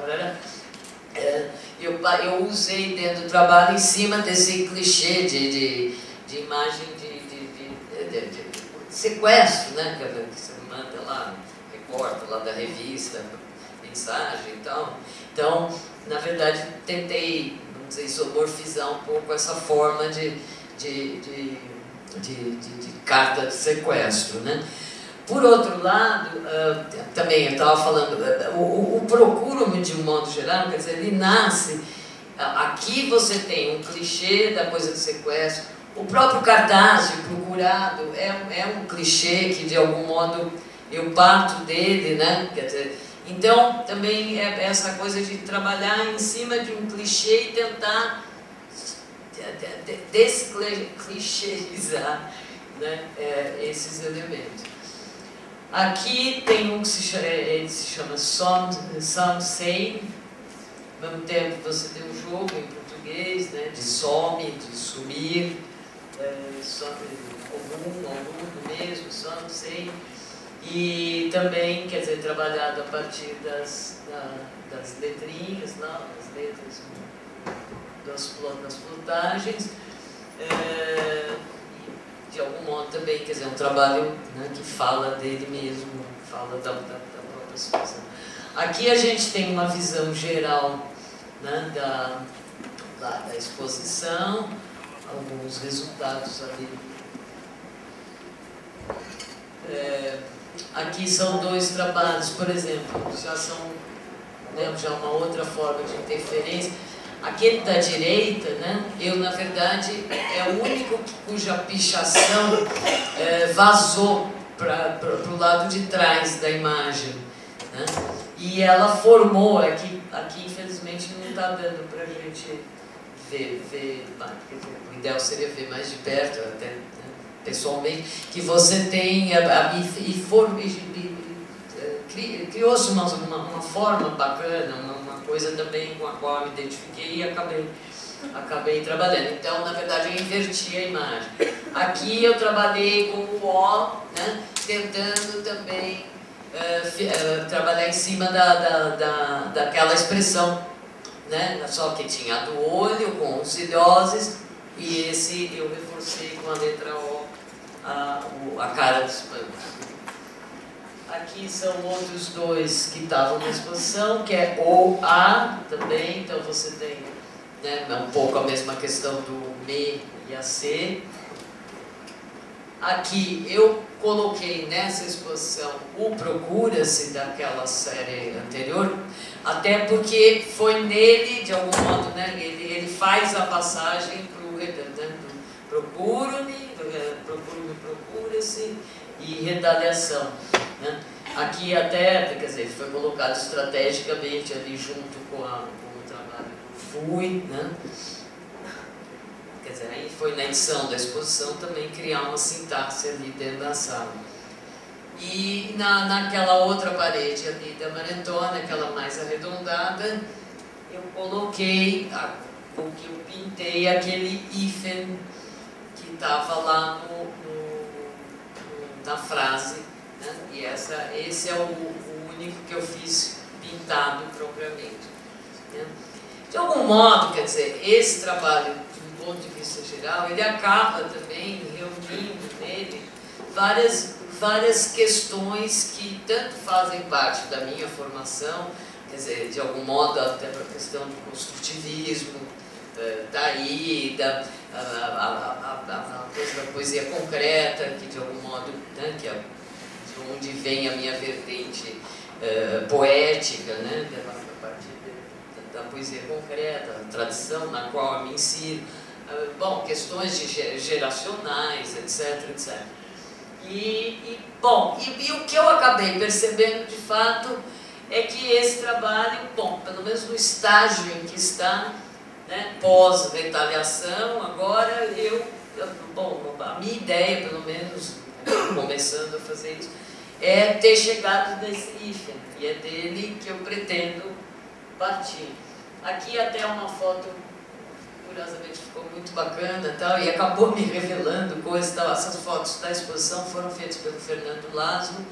eu usei dentro do trabalho em cima desse clichê de imagem de sequestro, né, que você manda lá, recorta lá da revista, mensagem e tal. Então, na verdade, tentei, vamos dizer, isomorfizar um pouco essa forma de carta de sequestro, né? Por outro lado, também eu estava falando, o procuro-me de um modo geral, quer dizer, ele nasce, aqui você tem um clichê da coisa de sequestro, o próprio cartaz de procurado é um clichê que de algum modo eu parto dele, né? Quer dizer, então também é essa coisa de trabalhar em cima de um clichê e tentar desclichêizar, né, esses elementos. Aqui tem um que ele se chama Some Say. Ao mesmo tempo você tem um jogo em português, né, de some, de sumir, algum mesmo, Some Say. E também, quer dizer, trabalhado a partir das letrinhas, lá, as letras das plotagens. De algum modo também, quer dizer, um trabalho, né, que fala dele mesmo, fala da própria situação. Aqui a gente tem uma visão geral, né, da exposição, alguns resultados ali. Aqui são dois trabalhos, por exemplo, já são, né, já uma outra forma de interferência. Aquele da direita, né, eu na verdade é o único cuja pichação vazou para o lado de trás da imagem, né, e ela formou, aqui infelizmente não está dando para a gente ver, o ideal seria ver mais de perto, até, né, pessoalmente, que você tem criou-se uma forma bacana, uma coisa também com a qual eu me identifiquei e acabei trabalhando. Então, na verdade, eu inverti a imagem. Aqui eu trabalhei com o O, né, tentando também trabalhar em cima daquela expressão, né, só que tinha a do olho com os cilioses, e esse eu reforcei com a letra O, a cara dos panos. Aqui são outros dois que estavam na exposição, que é O, A também, então você tem, né, um pouco a mesma questão do Me e a C. Aqui eu coloquei nessa exposição o Procura-se daquela série anterior, até porque foi nele, de algum modo, né, ele faz a passagem para o Procuro-me, Procura-se e Retaliação, né? Aqui até, quer dizer, foi colocado estrategicamente ali junto com o trabalho do Fui, né? Quer dizer, aí foi na edição da exposição também criar uma sintaxe ali dentro da sala. E naquela outra parede ali da Marentona, aquela mais arredondada, eu coloquei, o que eu pintei, aquele hífen que estava lá na frase, né? E esse é o único que eu fiz pintado propriamente, né? De algum modo, quer dizer, esse trabalho, do ponto de vista geral, ele acaba também reunindo nele várias questões que tanto fazem parte da minha formação, quer dizer, de algum modo até para a questão do construtivismo, daí, a coisa da poesia concreta, que de algum modo, né, que é de onde vem a minha vertente poética, né, a partir da poesia concreta, a tradição na qual eu me insiro, bom, questões geracionais, etc, etc. Bom, o que eu acabei percebendo de fato é que esse trabalho, bom, pelo menos no estágio em que está, né, pós-retaliação, agora bom, a minha ideia, pelo menos, começando a fazer isso, é ter chegado nesse hífen, e é dele que eu pretendo partir. Aqui até uma foto, curiosamente, ficou muito bacana tal, e acabou me revelando coisas. Tal. Essas fotos da exposição foram feitas pelo Fernando Laszlo,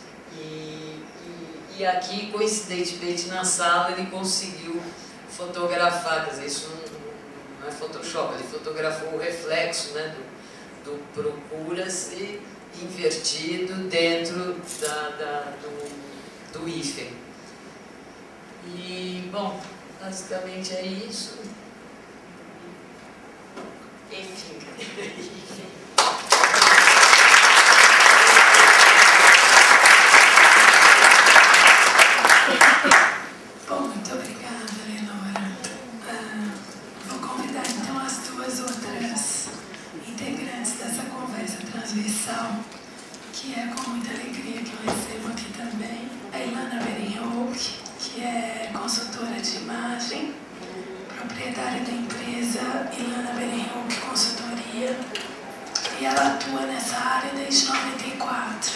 e aqui, coincidentemente, na sala, ele conseguiu fotografar, quer dizer, isso não é Photoshop, ele fotografou o reflexo, né, do Procura-se invertido dentro do hífen. E, bom, basicamente é isso. Enfim. proprietária da empresa Ilana Berenhuc Consultoria, e ela atua nessa área desde 94.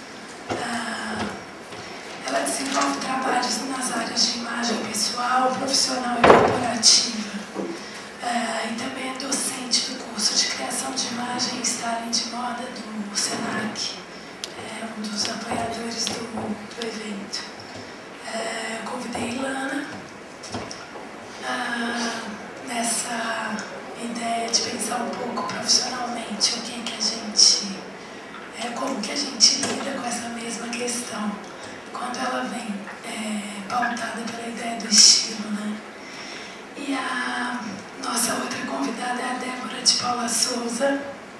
Ela desenvolve trabalhos nas áreas de imagem pessoal, profissional e corporativa. E também é docente do curso de criação de imagem e styling de moda do SENAC, um dos apoiadores do evento. Eu convidei a Ilana nessa ideia de pensar um pouco profissionalmente como que a gente lida com essa mesma questão quando ela vem pautada pela ideia do estilo, né? E a nossa outra convidada é a Débora de Paula Souza.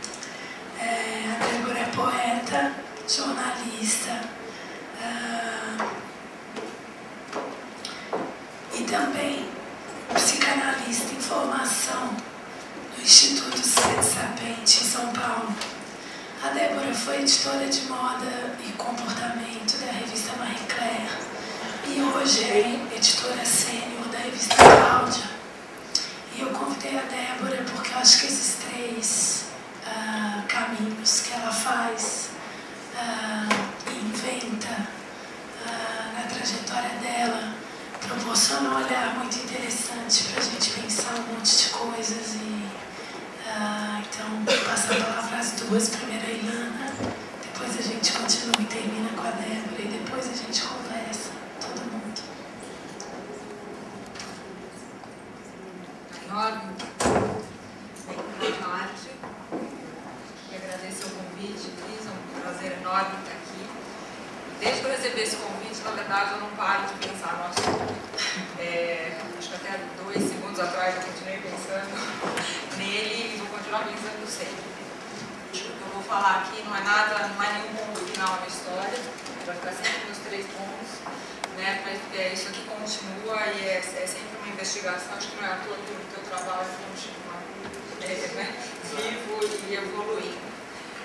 A Débora é poeta, jornalista e também psicanalista em formação do Instituto Sede Sapente, em São Paulo. A Débora foi editora de moda e comportamento da revista Marie Claire e hoje é editora sênior da revista Cláudia. E eu convidei a Débora porque eu acho que esses três caminhos que ela faz e inventa na trajetória dela proporcionam um olhar muito interessante para a gente pensar um monte de coisas. Então, vou passar a palavra às duas. Primeiro a Ilana, depois a gente continua e termina com a Débora e depois a gente conversa, todo mundo. Enorme. Boa tarde. E agradecer o convite, Cris, é um prazer enorme estar aqui. Desde que eu recebi esse convite, na verdade, eu não paro de pensar no assunto. Acho que até 2 segundos atrás eu continuei pensando nele e vou continuar pensando sempre. O que eu vou falar aqui não é nenhum ponto final na história, vai ficar sempre nos 3 pontos, né? Mas isso aqui continua e é sempre uma investigação, acho que não é à toa que o teu trabalho continua vivo e evoluindo.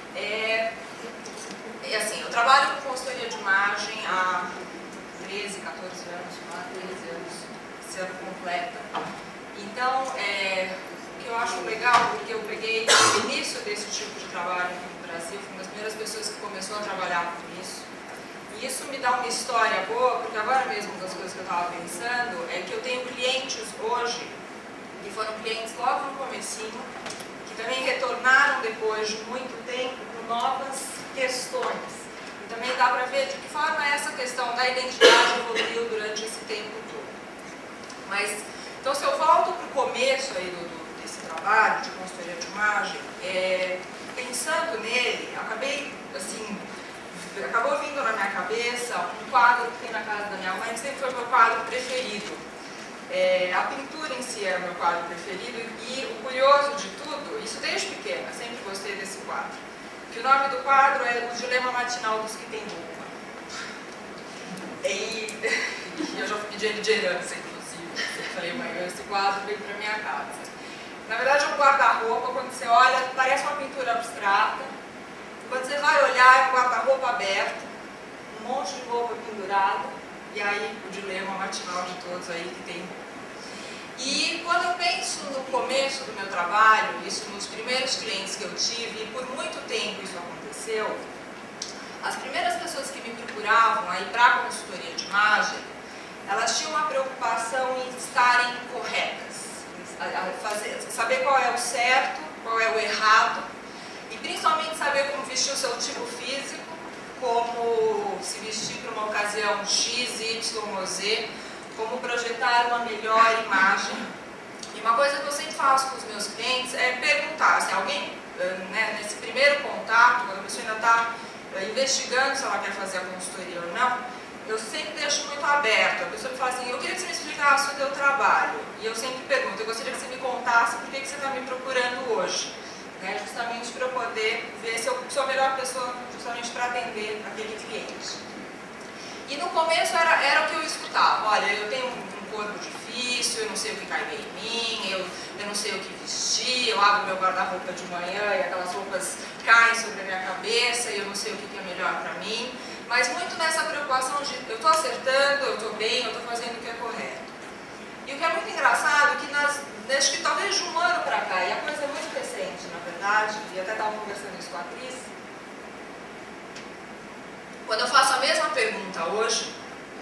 Assim, eu trabalho com consultoria de imagem há 13, 14 anos, 13 anos, esse ano completa. Então, o que eu acho legal, porque eu peguei o início desse tipo de trabalho aqui no Brasil, fui uma das primeiras pessoas que começou a trabalhar com isso. E isso me dá uma história boa, porque agora mesmo, das coisas que eu estava pensando, é que eu tenho clientes hoje, que foram clientes logo no comecinho, que também retornaram depois de muito tempo com novas questões. E também dá para ver de que forma essa questão da identidade evoluiu durante esse tempo todo. Mas, então, se eu volto para o começo aí desse trabalho de consultoria de imagem, pensando nele, acabou vindo na minha cabeça um quadro que tem na casa da minha mãe, que sempre foi o meu quadro preferido. A pintura em si era o meu quadro preferido e o curioso de tudo, isso desde pequena, sempre gostei desse quadro, que o nome do quadro é O Dilema Matinal dos que Tem Roupa. E eu já pedi ele de herança, inclusive. Eu falei, mãe, esse quadro veio para minha casa. Na verdade é um guarda-roupa, quando você olha, parece uma pintura abstrata. Quando você vai olhar, é um guarda-roupa aberto, um monte de roupa pendurada, e aí o dilema matinal de todos aí que tem roupa. E quando eu penso no começo do meu trabalho, isso nos primeiros clientes que eu tive, e por muito tempo isso aconteceu, as primeiras pessoas que me procuravam aí para a consultoria de imagem, elas tinham uma preocupação em estarem corretas, saber qual é o certo, qual é o errado, e principalmente saber como vestir o seu tipo físico, como se vestir para uma ocasião X, Y ou Z, como projetar uma melhor imagem. E uma coisa que eu sempre faço com os meus clientes é perguntar, se alguém, nesse primeiro contato, quando a pessoa ainda está investigando se ela quer fazer a consultoria ou não, eu sempre deixo muito aberto. A pessoa me fala assim, eu queria que você me explicasse o teu trabalho. E eu sempre pergunto, eu gostaria que você me contasse por que você está me procurando hoje. Justamente para eu poder ver se eu sou a melhor pessoa justamente para atender aquele cliente. E no começo era o que eu escutava, olha, eu tenho um corpo difícil, eu não sei o que cai bem em mim, eu não sei o que vestir, eu abro meu guarda-roupa de manhã e aquelas roupas caem sobre a minha cabeça e eu não sei o que é melhor para mim. Mas muito nessa preocupação de eu estou acertando, eu estou bem, eu estou fazendo o que é correto. E o que é muito engraçado é que acho que talvez de um ano para cá, e a coisa é muito recente, na verdade, e até estava conversando isso com a Cris, quando eu faço a mesma pergunta hoje,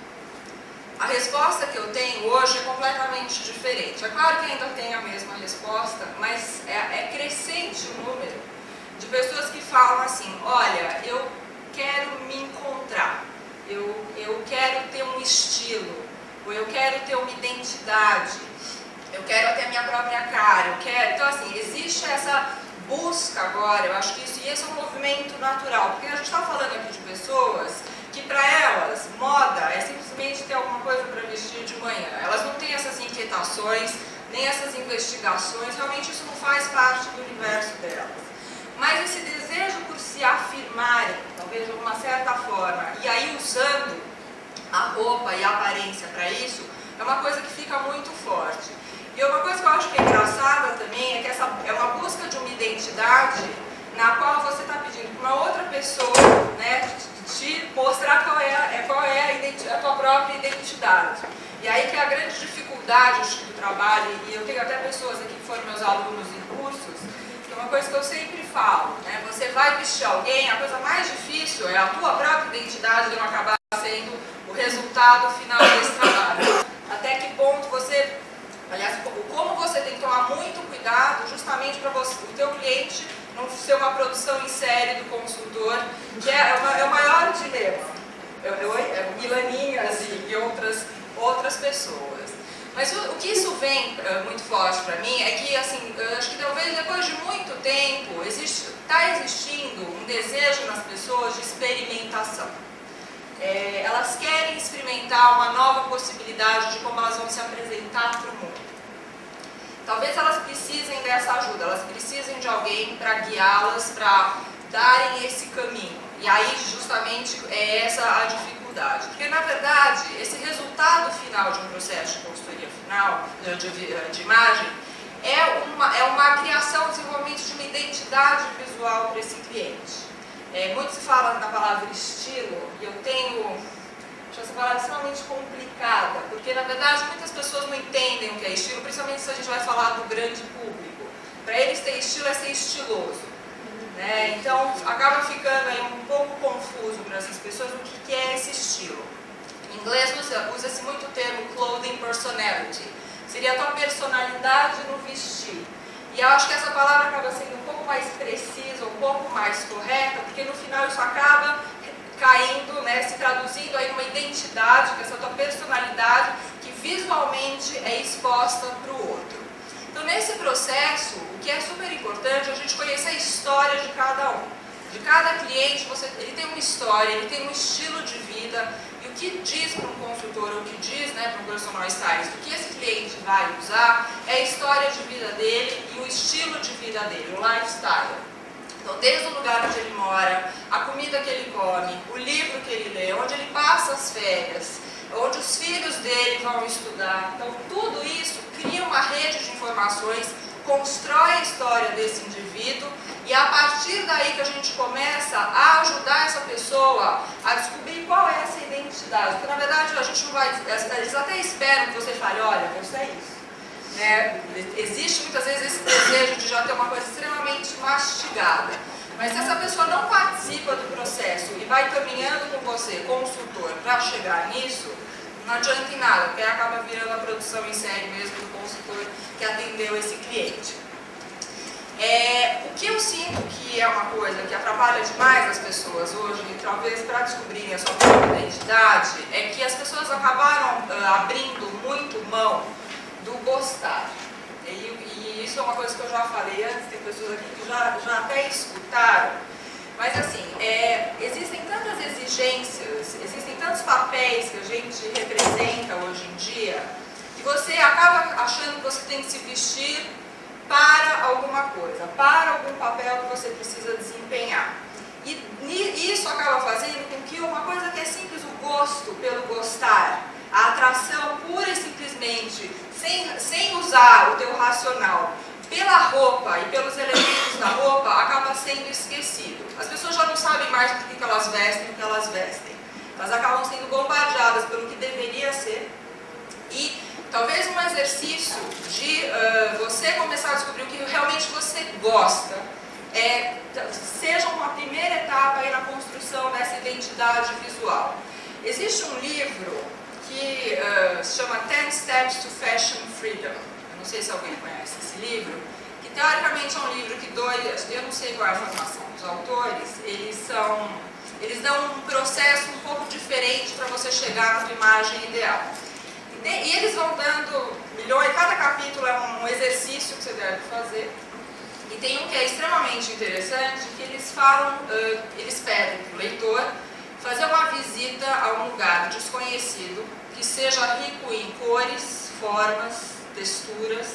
a resposta que eu tenho hoje é completamente diferente. É claro que ainda tem a mesma resposta, mas é crescente o número de pessoas que falam assim, olha, eu quero me encontrar, eu quero ter um estilo, ou eu quero ter uma identidade, eu quero ter a minha própria cara, eu quero... Então, assim, existe essa busca agora, eu acho que isso é um movimento natural, porque a gente está falando aqui de pessoas que para elas, moda é simplesmente ter alguma coisa para vestir de manhã. Elas não têm essas inquietações, nem essas investigações, realmente isso não faz parte do universo delas. Mas esse desejo por se afirmarem, talvez de uma certa forma, e aí usando a roupa e a aparência para isso, é uma coisa que fica muito forte. E uma coisa que eu acho que é engraçada também é que essa é uma busca de uma identidade na qual você está pedindo para uma outra pessoa, né, te mostrar qual é a tua própria identidade. E aí que é a grande dificuldade do trabalho, e eu tenho até pessoas aqui que foram meus alunos em cursos, que é uma coisa que eu sempre falo, né, você vai vestir alguém, a coisa mais difícil é a tua própria identidade não acabar sendo o resultado final desse trabalho. Até que ponto você, aliás, como você tem que tomar muito cuidado justamente para o teu cliente não ser uma produção em série do consultor, que é o maior dilema. Milaninhas e outras pessoas. Mas o que isso vem muito forte para mim é que, assim, eu acho que talvez depois de muito tempo está existindo um desejo nas pessoas de experimentação. Elas querem experimentar uma nova possibilidade de como elas vão se apresentar para o mundo. Talvez elas precisem dessa ajuda, elas precisem de alguém para guiá-las, para darem esse caminho. E aí, justamente, é essa a dificuldade. Porque, na verdade, esse resultado final de um processo de consultoria final, de imagem, é uma criação, desenvolvimento de uma identidade visual para esse cliente. Muito se fala na palavra estilo, e eu acho essa palavra extremamente complicada, porque na verdade muitas pessoas não entendem o que é estilo, principalmente se a gente vai falar do grande público. Para eles ter estilo é ser estiloso, né? Então acaba ficando aí um pouco confuso para essas pessoas o que é esse estilo. Em inglês usa-se muito o termo clothing personality, seria a tua personalidade no vestir. E eu acho que essa palavra acaba sendo um pouco mais precisa, um pouco mais correta, porque no final isso acaba caindo, né, se traduzindo aí numa identidade, que é essa tua personalidade, que visualmente é exposta para o outro. Então, nesse processo, o que é super importante é a gente conhecer a história de cada um. De cada cliente, ele tem uma história, ele tem um estilo de vida, e o que diz para um consultor, ou o que diz, né, para um personal stylist, o que esse cliente vai usar é a história de vida dele e o estilo de vida dele, o lifestyle. Então, desde o lugar onde ele mora, a comida que ele come, o livro que ele lê, onde ele passa as férias, onde os filhos dele vão estudar. Então, tudo isso cria uma rede de informações, constrói a história desse indivíduo, e é a partir daí que a gente começa a ajudar essa pessoa a descobrir qual é essa identidade. Porque, na verdade, a gente não vai... Eles até esperam que você fale, olha, você é isso. Né? Existe muitas vezes esse desejo de já ter uma coisa extremamente mastigada. Mas se essa pessoa não participa do processo e vai caminhando com você, consultor, para chegar nisso, não adianta em nada, porque acaba virando a produção em série mesmo do consultor que atendeu esse cliente. O que eu sinto que é uma coisa que atrapalha demais as pessoas hoje, talvez para descobrirem a sua própria identidade, é que as pessoas acabaram abrindo muito mão do gostar. E isso é uma coisa que eu já falei antes, tem pessoas aqui que já até escutaram. Mas assim, existem tantas exigências, existem tantos papéis que a gente representa hoje em dia, que você acaba achando que você tem que se vestir para alguma coisa, para algum papel que você precisa desempenhar. E isso acaba fazendo com que uma coisa que é simples, o gosto pelo gostar, a atração pura e simplesmente, sem usar o teu racional, pela roupa e pelos elementos da roupa, acaba sendo esquecido. As pessoas já não sabem mais do que elas vestem, o que elas vestem. Elas acabam sendo bombardeadas pelo que deveria ser. E talvez um exercício de você começar a descobrir o que realmente você gosta, seja uma primeira etapa aí na construção dessa identidade visual. Existe um livro que se chama 10 Steps to Fashion Freedom. Eu não sei se alguém conhece esse livro, que teoricamente é um livro que eu não sei qual é a formação dos autores, eles dão um processo um pouco diferente para você chegar na sua imagem ideal. E eles vão dando milhões, cada capítulo é um exercício que você deve fazer. E tem um que é extremamente interessante, que eles pedem para o leitor fazer uma visita a um lugar desconhecido, que seja rico em cores, formas, texturas,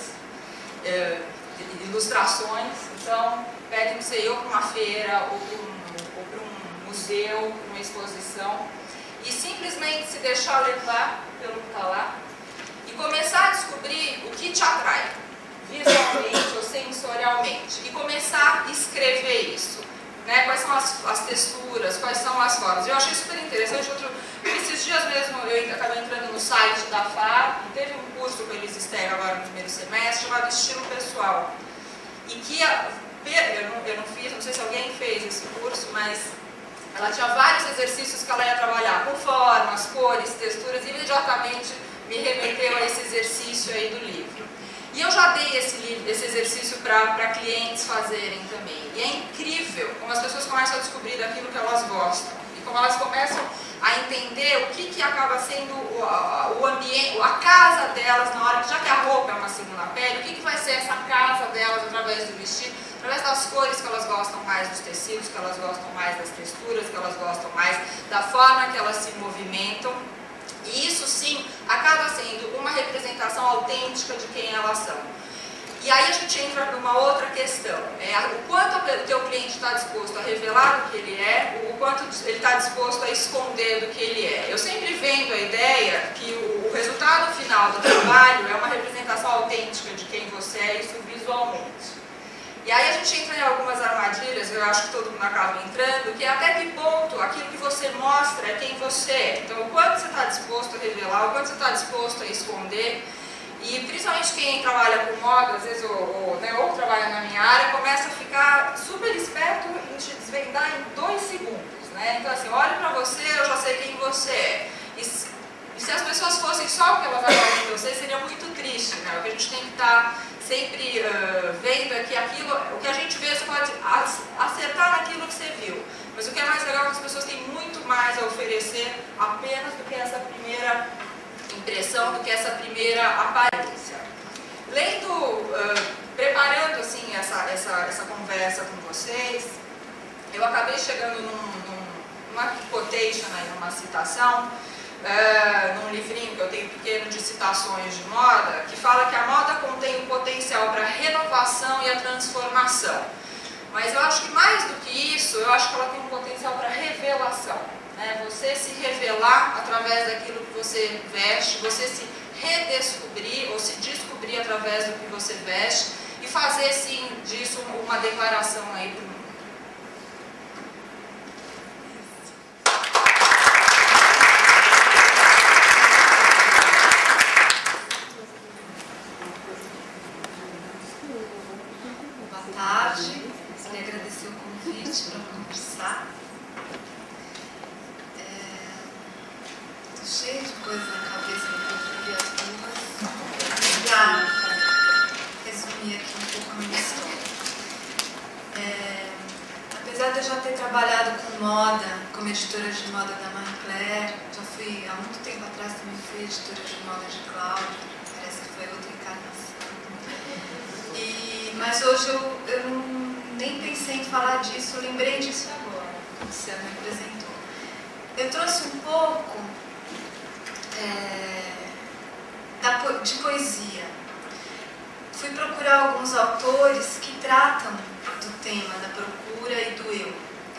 ilustrações. Então, pedem para você ir para uma feira, ou para um museu, para uma exposição, e simplesmente se deixar levar pelo que está lá, e começar a descobrir o que te atrai, visualmente ou sensorialmente, e começar a escrever isso. Né? Quais são as texturas, quais são as formas. Eu achei super interessante. Esses dias mesmo eu acabei entrando no site da FAB, e teve um curso que eles estão agora no primeiro semestre, chamado Estilo Pessoal. E que eu não fiz, não sei se alguém fez esse curso, mas ela tinha vários exercícios que ela ia trabalhar com formas, cores, texturas, e imediatamente me remeteu a esse exercício aí do livro. E eu já dei esse exercício para clientes fazerem também. E é incrível como as pessoas começam a descobrir daquilo que elas gostam. E como elas começam a entender o que acaba sendo o ambiente, a casa delas na hora, já que a roupa é uma segunda pele, o que vai ser essa casa delas através do vestido, através das cores que elas gostam mais, dos tecidos que elas gostam mais, das texturas que elas gostam mais, da forma que elas se movimentam. E isso sim acaba sendo uma representação autêntica de quem elas são. E aí a gente entra numa outra questão, o quanto o teu cliente está disposto a revelar o que ele é, o quanto ele está disposto a esconder do que ele é. Eu sempre vendo a ideia que o resultado final do trabalho é uma representação autêntica de quem você é, isso visualmente. E aí a gente entra em algumas armadilhas, eu acho que todo mundo acaba entrando, que é até que ponto aquilo que você mostra é quem você é. Então, o quanto você está disposto a revelar, o quanto você está disposto a esconder. E principalmente quem trabalha com moda, às vezes, ou trabalha na minha área, começa a ficar super esperto em te desvendar em 2 segundos. Né? Então, assim, olho para você, eu já sei quem você é. E se as pessoas fossem só o que elas agora de você, seria muito triste. Né? O que a gente tem que estar sempre vendo é que o que a gente vê, você pode acertar naquilo que você viu. Mas o que é mais legal é que as pessoas têm muito mais a oferecer apenas do que essa primeira impressão, do que essa primeira aparência. Preparando assim, essa conversa com vocês, eu acabei chegando numa quotation, numa citação, num livrinho que eu tenho pequeno de citações de moda, que fala que a moda contém o potencial para a renovação e a transformação. Mas eu acho que mais do que isso, eu acho que ela tem um potencial para revelação. Né? Você se revelar através daquilo que você veste, você se redescobrir ou se descobrir através do que você veste e fazer sim disso uma declaração aí para o mundo. Queria agradecer o convite para conversar. Estou cheia de coisa na cabeça que eu queria resumir aqui um pouco a minha história. Apesar de eu já ter trabalhado com moda, como editora de moda da Marie Claire, já fui, há muito tempo atrás também fui editora de moda de Cláudia, parece que foi outra encarnação. Mas hoje eu nem pensei em falar disso, eu lembrei disso agora, quando você me apresentou. Eu trouxe um pouco de poesia. Fui procurar alguns autores que tratam do tema da procura e do eu.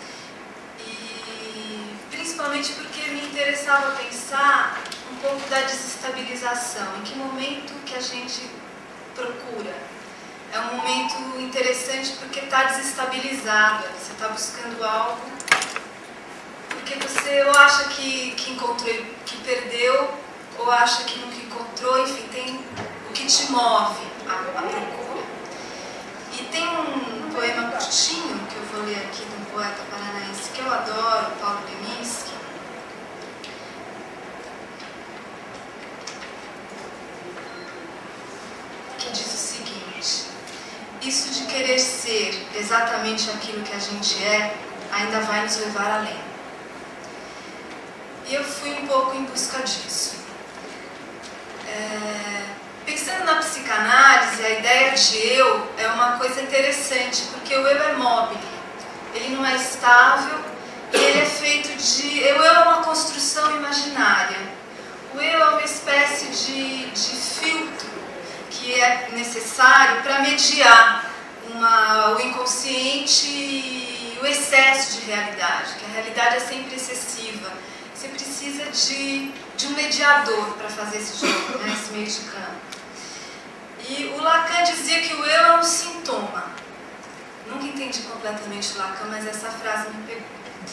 E principalmente porque me interessava pensar um pouco da desestabilização. Em que momento que a gente procura? É um momento interessante porque está desestabilizada, você está buscando algo, porque você ou acha que encontrou, que perdeu, ou acha que nunca encontrou, enfim, tem o que te move a procura. E tem um poema curtinho que eu vou ler aqui de um poeta paranaense que eu adoro, Paulo Leminski, que diz o seguinte: isso de querer ser exatamente aquilo que a gente é ainda vai nos levar além. E eu fui um pouco em busca disso. Pensando na psicanálise, a ideia de eu é uma coisa interessante, porque o eu é móvel, ele não é estável, e ele é feito de... O eu é uma construção imaginária. O eu é uma espécie de filtro que é necessário para mediar o inconsciente e o excesso de realidade, que a realidade é sempre excessiva. Você precisa de um mediador para fazer esse jogo, né, esse meio de campo. E o Lacan dizia que o eu é um sintoma. Nunca entendi completamente o Lacan, mas essa frase me pegou.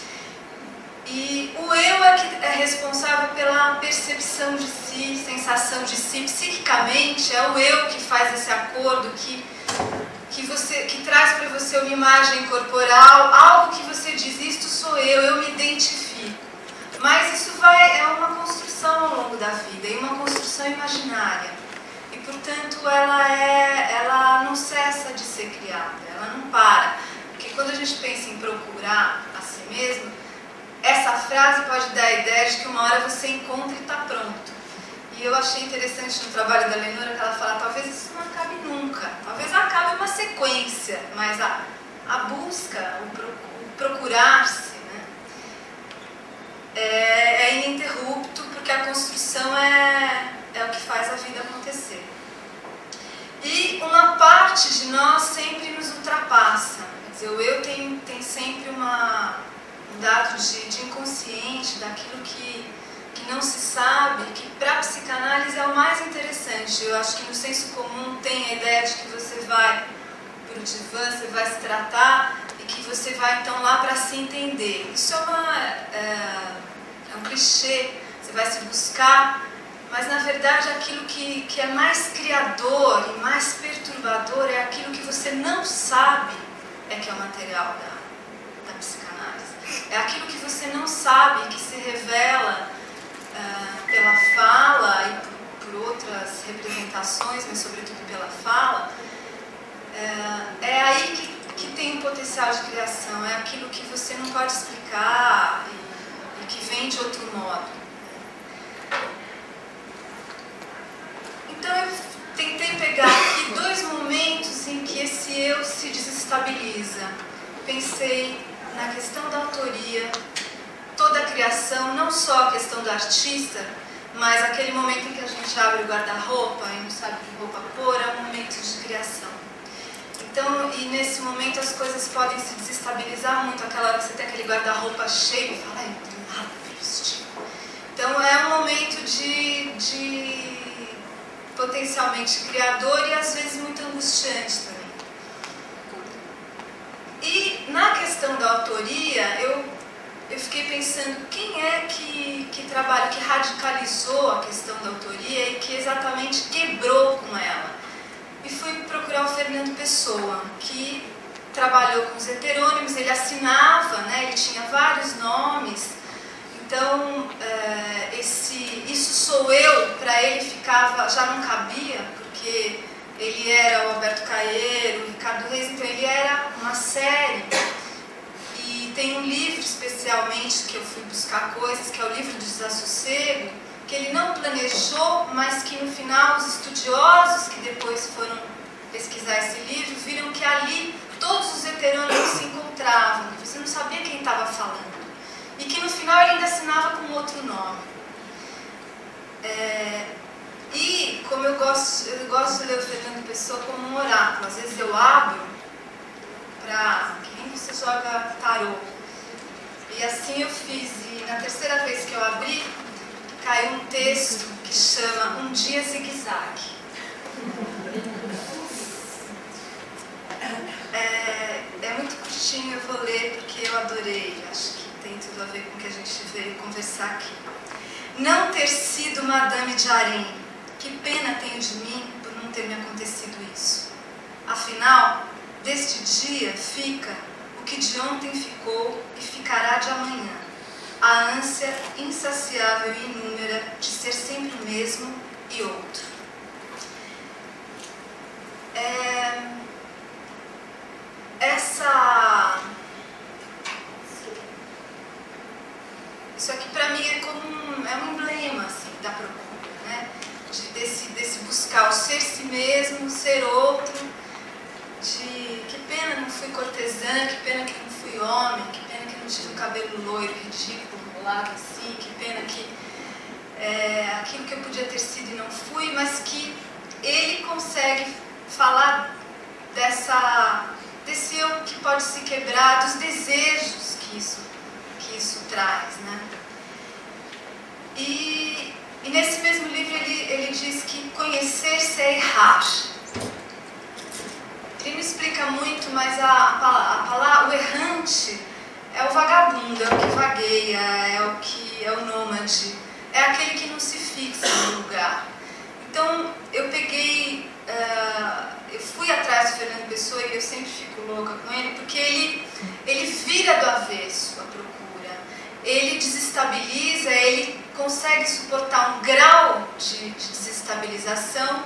E o eu é que é responsável pela percepção de si, sensação de si. Psiquicamente, é o eu que faz esse acordo, que traz para você uma imagem corporal, algo que você diz, isto sou eu me identifico. Mas isso é uma construção ao longo da vida, e uma construção imaginária. E, portanto, ela não cessa de ser criada, ela não para. Porque quando a gente pensa em procurar a si mesmo, essa frase pode dar a ideia de que uma hora você encontra e está pronto. E eu achei interessante no trabalho da Lenora que ela fala, talvez isso não acabe nunca, talvez acabe uma sequência, mas a busca, o procurar-se, né, é ininterrupto, porque a construção é o que faz a vida acontecer. E uma parte de nós sempre nos ultrapassa. Quer dizer, o eu tem sempre um dado de inconsciente, daquilo que não se sabe, que para a psicanálise é o mais interessante. Eu acho que no senso comum tem a ideia de que você vai para o divã, você vai se tratar e que você vai então lá para se entender. Isso é um clichê, você vai se buscar, mas na verdade aquilo que é mais criador e mais perturbador é aquilo que você não sabe que é o material da psicanálise. É aquilo que você não sabe, que se revela pela fala e por outras representações, mas sobretudo pela fala. É aí que tem um potencial de criação, é aquilo que você não pode explicar e que vem de outro modo. Então eu tentei pegar aqui 2 momentos em que esse eu se desestabiliza. Pensei na questão da autoria, toda a criação, não só a questão do artista, mas aquele momento em que a gente abre o guarda-roupa e não sabe que roupa pôr, é um momento de criação. Então, e nesse momento as coisas podem se desestabilizar muito, aquela hora que você tem aquele guarda-roupa cheio e fala, ai, não tenho nada para vestir. Então é um momento de potencialmente criador e às vezes muito angustiante também. E na questão da autoria, eu fiquei pensando quem é que trabalha, que radicalizou a questão da autoria e que exatamente quebrou com ela. E fui procurar o Fernando Pessoa, que trabalhou com os heterônimos, ele assinava, né, ele tinha vários nomes. Então, isso sou eu, para ele já não cabia, porque ele era o Alberto Caeiro, o Ricardo Reis, então ele era uma série. E tem um livro especialmente que eu fui buscar coisas, que é o livro do Desassossego, que ele não planejou, mas que no final os estudiosos que depois foram pesquisar esse livro viram que ali todos os heterônimos se encontravam, que você não sabia quem estava falando. E que no final ele ainda assinava com outro nome. E como eu gosto de ler o Fernando Pessoa como um oráculo, às vezes eu abro que nem você joga tarô. E assim eu fiz, e na terceira vez que eu abri, caiu um texto que chama Um Dia Zigue-Zague. É muito curtinho, eu vou ler porque eu adorei, acho que tem tudo a ver com o que a gente veio conversar aqui. não ter sido Madame de Harém. Que pena tenho de mim por não ter me acontecido isso. Afinal, deste dia fica o que de ontem ficou e ficará de amanhã. A ânsia insaciável e inúmera de ser sempre o mesmo e outro. Isso aqui para mim é como um emblema assim, da procura, né? Desse buscar o ser si mesmo, ser outro, de que pena não fui cortesã, que pena que não fui homem, que pena que não tive um cabelo loiro, ridículo, rolado assim, que pena que aquilo que eu podia ter sido e não fui, mas que ele consegue falar desse eu que pode se quebrar, dos desejos que isso traz, né? E nesse mesmo livro ele diz que conhecer-se é errar. Ele não explica muito, mas o errante é o vagabundo, é o que vagueia, é o nômade, é aquele que não se fixa no lugar. Então eu fui atrás do Fernando Pessoa e eu sempre fico louca com ele, porque ele vira do avesso a procura. Ele desestabiliza, ele consegue suportar um grau de desestabilização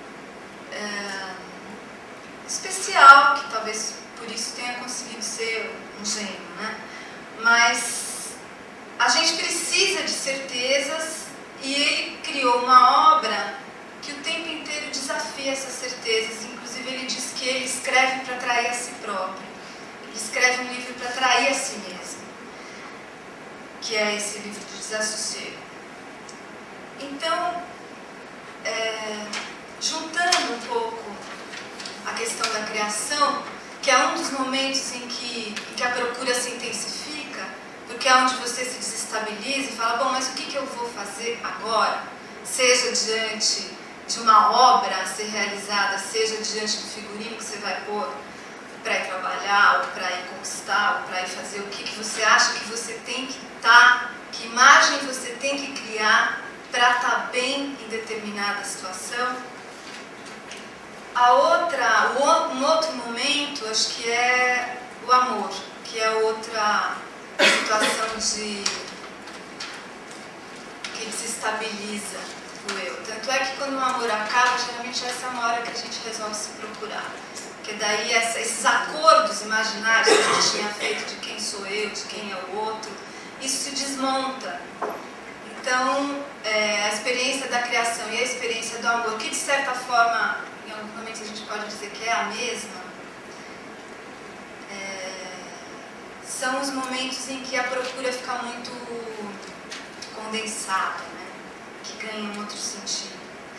especial, que talvez por isso tenha conseguido ser um gênio, né? Mas a gente precisa de certezas e ele criou uma obra que o tempo inteiro desafia essas certezas. Inclusive ele diz que ele escreve para atrair a si próprio. Ele escreve um livro para atrair a si mesmo, que é esse livro de Desassossego. Então, juntando um pouco a questão da criação, que é um dos momentos em que a procura se intensifica, porque é onde você se desestabiliza e fala, bom, mas o que eu vou fazer agora? Seja diante de uma obra a ser realizada, seja diante do figurino que você vai pôr para ir trabalhar, ou para ir conquistar, ou para ir fazer o que você acha que você tem que estar, que imagem você tem que criar para estar bem em determinada situação. Um outro momento, acho que é o amor, que é outra situação que desestabiliza o eu. Tanto é que quando o amor acaba, geralmente essa é uma hora que a gente resolve se procurar. Porque daí esses acordos imaginários que a gente tinha feito de quem sou eu, de quem é o outro, isso se desmonta. Então, a experiência da criação e a experiência do amor, que de certa forma, em alguns momentos a gente pode dizer que é a mesma, são os momentos em que a procura fica muito condensada, né? Que ganha um outro sentido.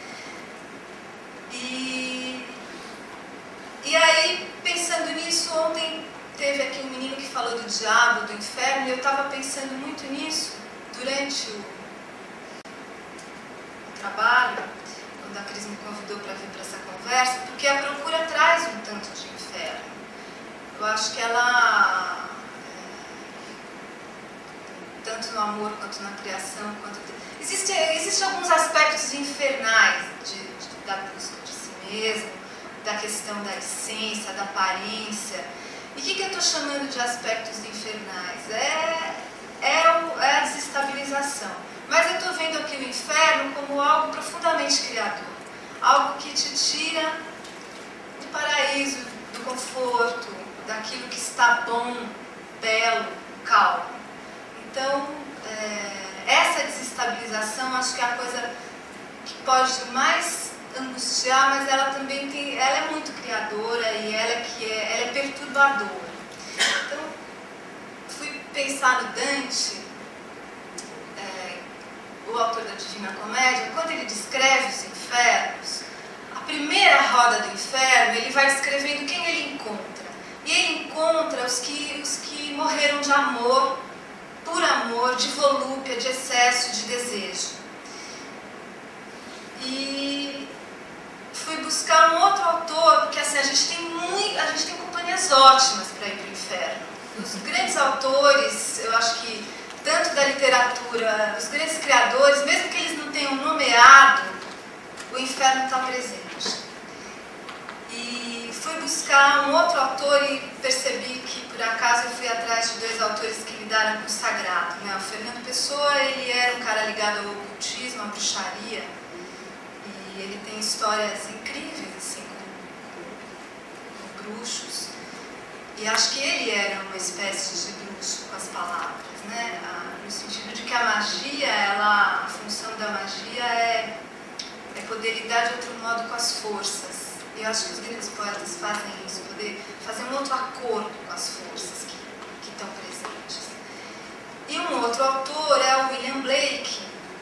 E aí, pensando nisso, ontem teve aqui um menino que falou do diabo, do inferno, e eu estava pensando muito nisso durante o trabalho, quando a Cris me convidou para vir para essa conversa, porque a procura traz um tanto de inferno. Eu acho que ela, tanto no amor quanto na criação, existem alguns aspectos infernais da busca de si mesmo, da questão da essência, da aparência. E o que eu estou chamando de aspectos infernais? É a desestabilização. Mas eu estou vendo aqui o inferno como algo profundamente criador. Algo que te tira do paraíso, do conforto, daquilo que está bom, belo, calmo. Então, essa desestabilização acho que é a coisa que pode mais angustiar, mas ela também ela é muito criadora e ela é perturbadora. Então, fui pensar no Dante, o autor da Divina Comédia, quando ele descreve os infernos, a primeira roda do inferno, ele vai descrevendo quem ele encontra. E ele encontra os que morreram de amor, por amor, de volúpia, de excesso, de desejo. E fui buscar um outro autor, porque assim, a gente tem companhias ótimas para ir para o inferno. Os grandes autores, eu acho que tanto da literatura, os grandes criadores, mesmo que eles não tenham nomeado, o inferno está presente. E fui buscar um outro autor e percebi que, por acaso, eu fui atrás de dois autores que lidaram com o sagrado, né? O Fernando Pessoa, ele era um cara ligado ao ocultismo, à bruxaria, e ele tem histórias incríveis, assim, com bruxos. E acho que ele era uma espécie de bruxo com as palavras, né? No sentido de que a magia, a função da magia é poder lidar de outro modo com as forças. Eu acho que os grandes poetas fazem isso, poder fazer um outro acordo com as forças que estão presentes. E um outro autor é o William Blake,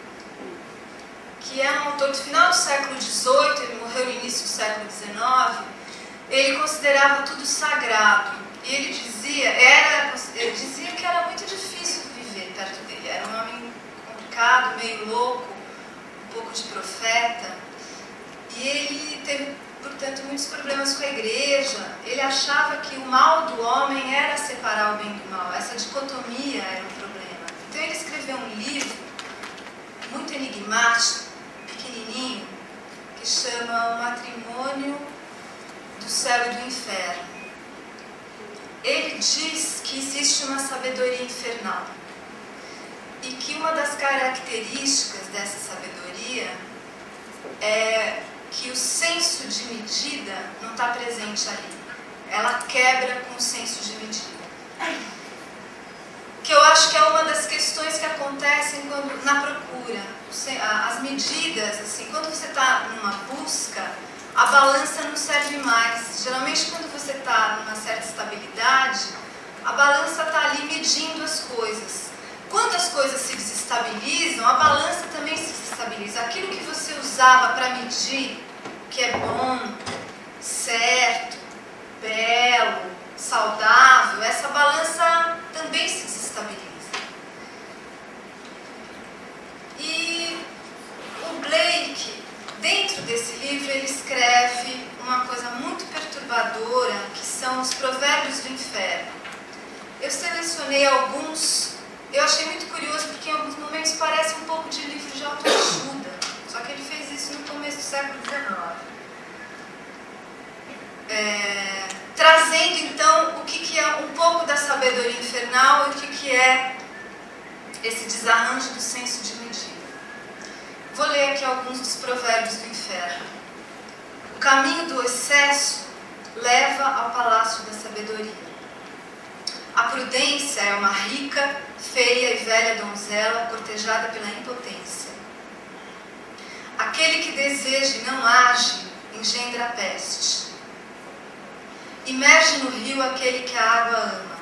que é um autor do final do século XVIII, ele morreu no início do século XIX. Ele considerava tudo sagrado. E ele dizia que era muito difícil viver perto dele. Era um homem complicado, meio louco, um pouco de profeta. E ele teve, portanto, muitos problemas com a igreja. Ele achava que o mal do homem era separar o bem do mal. Essa dicotomia era um problema. Então ele escreveu um livro muito enigmático, pequenininho, que chama O Matrimônio do Céu e do Inferno. Ele diz que existe uma sabedoria infernal e que uma das características dessa sabedoria é que o senso de medida não está presente ali. Ela quebra com o senso de medida. Que eu acho que é uma das questões que acontecem na procura. As medidas, assim, quando você está numa busca, a balança não serve mais. Geralmente, quando você está numa certa estabilidade, a balança está ali medindo as coisas. Quando as coisas se desestabilizam, a balança também se desestabiliza. Aquilo que você usava para medir, que é bom, certo, belo, saudável, essa balança também se desestabiliza. E o Blake, dentro desse livro, ele escreve uma coisa muito perturbadora, que são os provérbios do inferno. Eu selecionei alguns, eu achei muito curioso, porque em alguns momentos parece um pouco de livro de autoajuda, só que ele fez isso no começo do século XIX. Trazendo, então, o que é um pouco da sabedoria infernal e o que é esse desarranjo do senso de medida. Vou ler aqui alguns dos provérbios do inferno. O caminho do excesso leva ao palácio da sabedoria. A prudência é uma rica, feia e velha donzela cortejada pela impotência. Aquele que deseja e não age engendra a peste. Imerge no rio aquele que a água ama.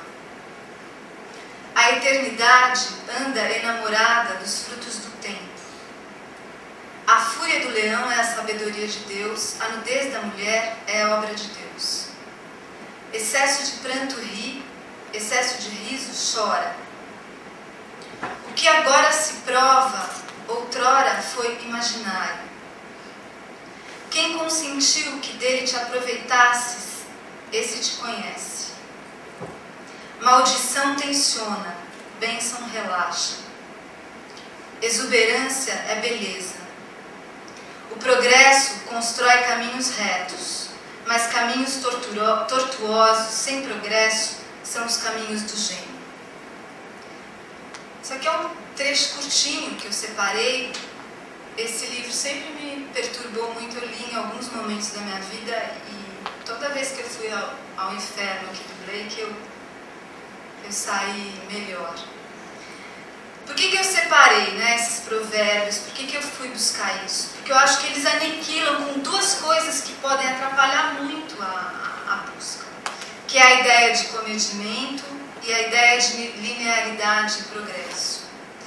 A eternidade anda enamorada dos frutos do tempo. A fúria do leão é a sabedoria de Deus, a nudez da mulher é a obra de Deus. Excesso de pranto ri, excesso de riso chora. O que agora se prova, outrora foi imaginário. Quem consentiu que dele te aproveitasses, esse te conhece. Maldição tensiona, bênção relaxa. Exuberância é beleza. O progresso constrói caminhos retos, mas caminhos tortuosos, sem progresso, são os caminhos do gênio. Isso aqui é um trecho curtinho que eu separei. Esse livro sempre me perturbou muito, eu li em alguns momentos da minha vida e toda vez que eu fui ao inferno aqui do Blake, eu saí melhor. Por que eu separei, né, esses provérbios? Por que eu fui buscar isso? Porque eu acho que eles aniquilam com duas coisas que podem atrapalhar muito a busca, que é a ideia de comedimento e a ideia de linearidade e progresso.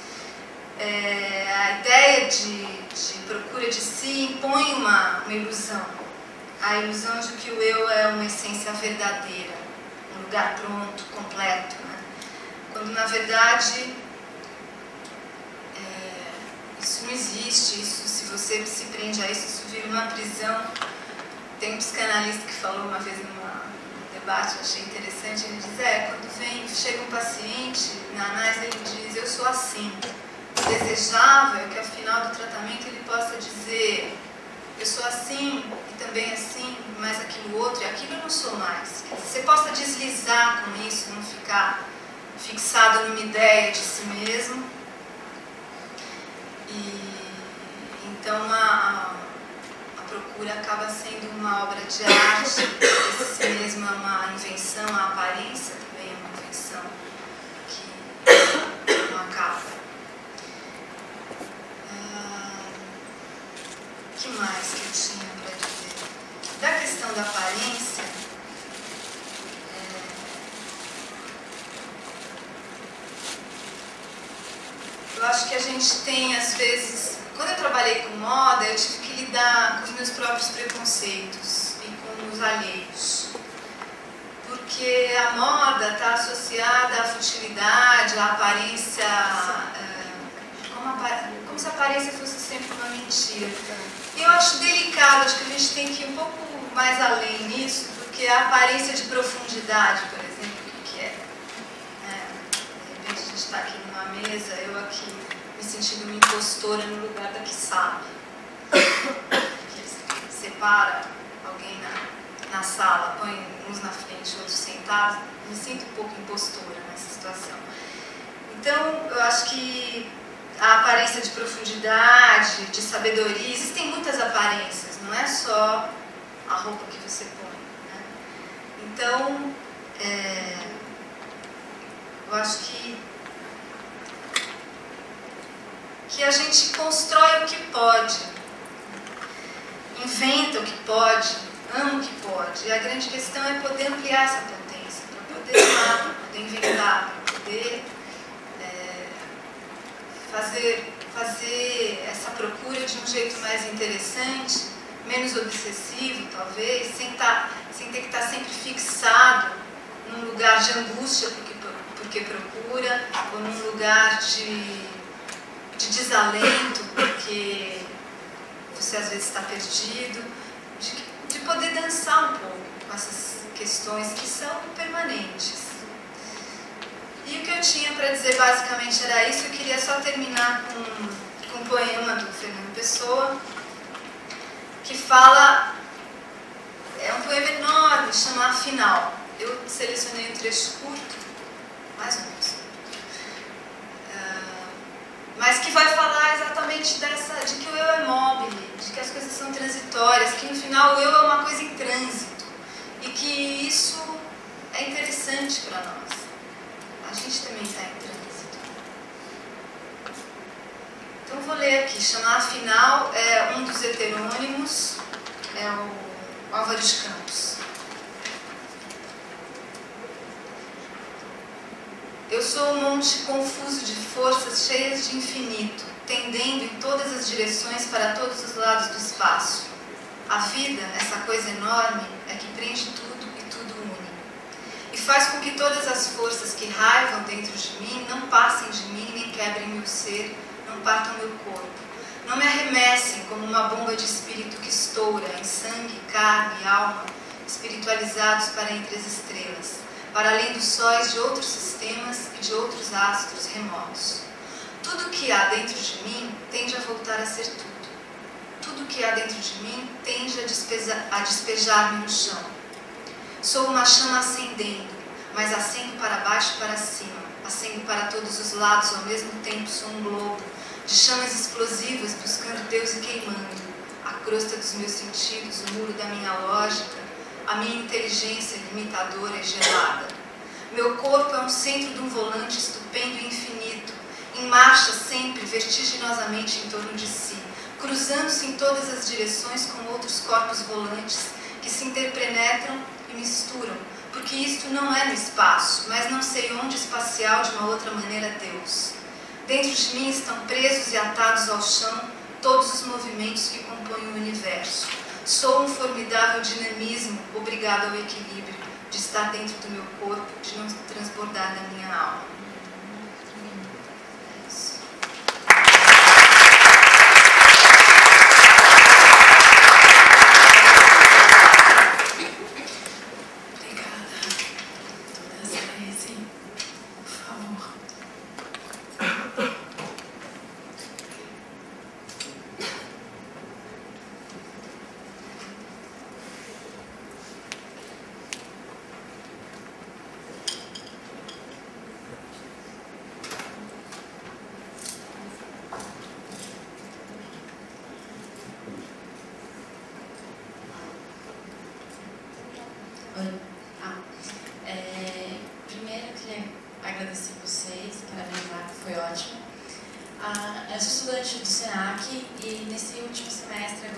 A ideia de procura de si impõe uma ilusão, a ilusão de que o eu é uma essência verdadeira, um lugar pronto, completo, né? Quando na verdade isso não existe, isso, se você se prende a isso, isso vira uma prisão. Tem um psicanalista que falou uma vez num debate, eu achei interessante, ele diz, quando chega um paciente, na análise ele diz, eu sou assim. O desejável é que ao final do tratamento ele possa dizer, eu sou assim e também assim, mas aquilo outro e aquilo eu não sou mais. Quer dizer, você possa deslizar com isso, não ficar fixado numa ideia de si mesmo. E então a procura acaba sendo uma obra de arte, esse si mesmo é uma invenção, a aparência também é uma invenção que não acaba. O que mais que eu tinha para dizer? Da questão da aparência, eu acho que a gente tem, às vezes, quando eu trabalhei com moda, eu tive que lidar com os meus próprios preconceitos e com os alheios. Porque a moda está associada à futilidade, à aparência, como se a aparência fosse sempre uma mentira. E eu acho delicado, acho que a gente tem que ir um pouco mais além nisso, porque a aparência de profundidade, por exemplo, o que é? De repente a gente está aqui numa mesa, eu aqui me sentindo uma impostora no lugar da que sabe. Separa alguém na sala, põe uns na frente, outros sentados, me sinto um pouco impostora nessa situação. Então, eu acho que a aparência de profundidade, de sabedoria, existem muitas aparências, não é só a roupa que você põe, né? Então, eu acho que a gente constrói o que pode, inventa o que pode, ama o que pode. E a grande questão é poder ampliar essa potência, para poder amar, para poder inventar, para poder fazer essa procura de um jeito mais interessante, menos obsessivo, talvez, sem ter que estar sempre fixado num lugar de angústia porque procura, ou num lugar de desalento porque você às vezes está perdido, de poder dançar um pouco com essas questões que são permanentes. E o que eu tinha para dizer basicamente era isso. Eu queria só terminar com um poema do Fernando Pessoa, que fala, é um poema enorme, chama Afinal. Eu selecionei um trecho curto, mais ou menos, mas que vai falar exatamente de que o eu é móvel, de que as coisas são transitórias, que no final o eu é uma coisa em trânsito e que isso é interessante para nós. A gente também está em trânsito. Então vou ler aqui, chama Afinal, é um dos heterônimos, é o Álvaro de Campos. Eu sou um monte confuso de forças cheias de infinito, tendendo em todas as direções para todos os lados do espaço. A vida, essa coisa enorme, é que prende tudo e tudo une. E faz com que todas as forças que raivam dentro de mim não passem de mim, nem quebrem meu ser, não partam meu corpo. Não me arremessem como uma bomba de espírito que estoura em sangue, carne e alma, espiritualizados para entre as estrelas, para além dos sóis de outros sistemas e de outros astros remotos. Tudo que há dentro de mim tende a voltar a ser tudo. Tudo que há dentro de mim tende a despejar-me no chão. Sou uma chama acendendo, mas acendo para baixo e para cima, acendo para todos os lados, ao mesmo tempo sou um globo, de chamas explosivas buscando Deus e queimando, a crosta dos meus sentidos, o muro da minha lógica, a minha inteligência limitadora e gelada. Meu corpo é um centro de um volante estupendo e infinito, em marcha sempre, vertiginosamente em torno de si, cruzando-se em todas as direções com outros corpos volantes que se interpenetram e misturam, porque isto não é no espaço, mas não sei onde espacial de uma outra maneira Deus. Dentro de mim estão presos e atados ao chão todos os movimentos que compõem o universo. Sou um formidável dinamismo, obrigado ao equilíbrio, de estar dentro do meu corpo, de não transbordar na minha alma. É isso. Obrigada.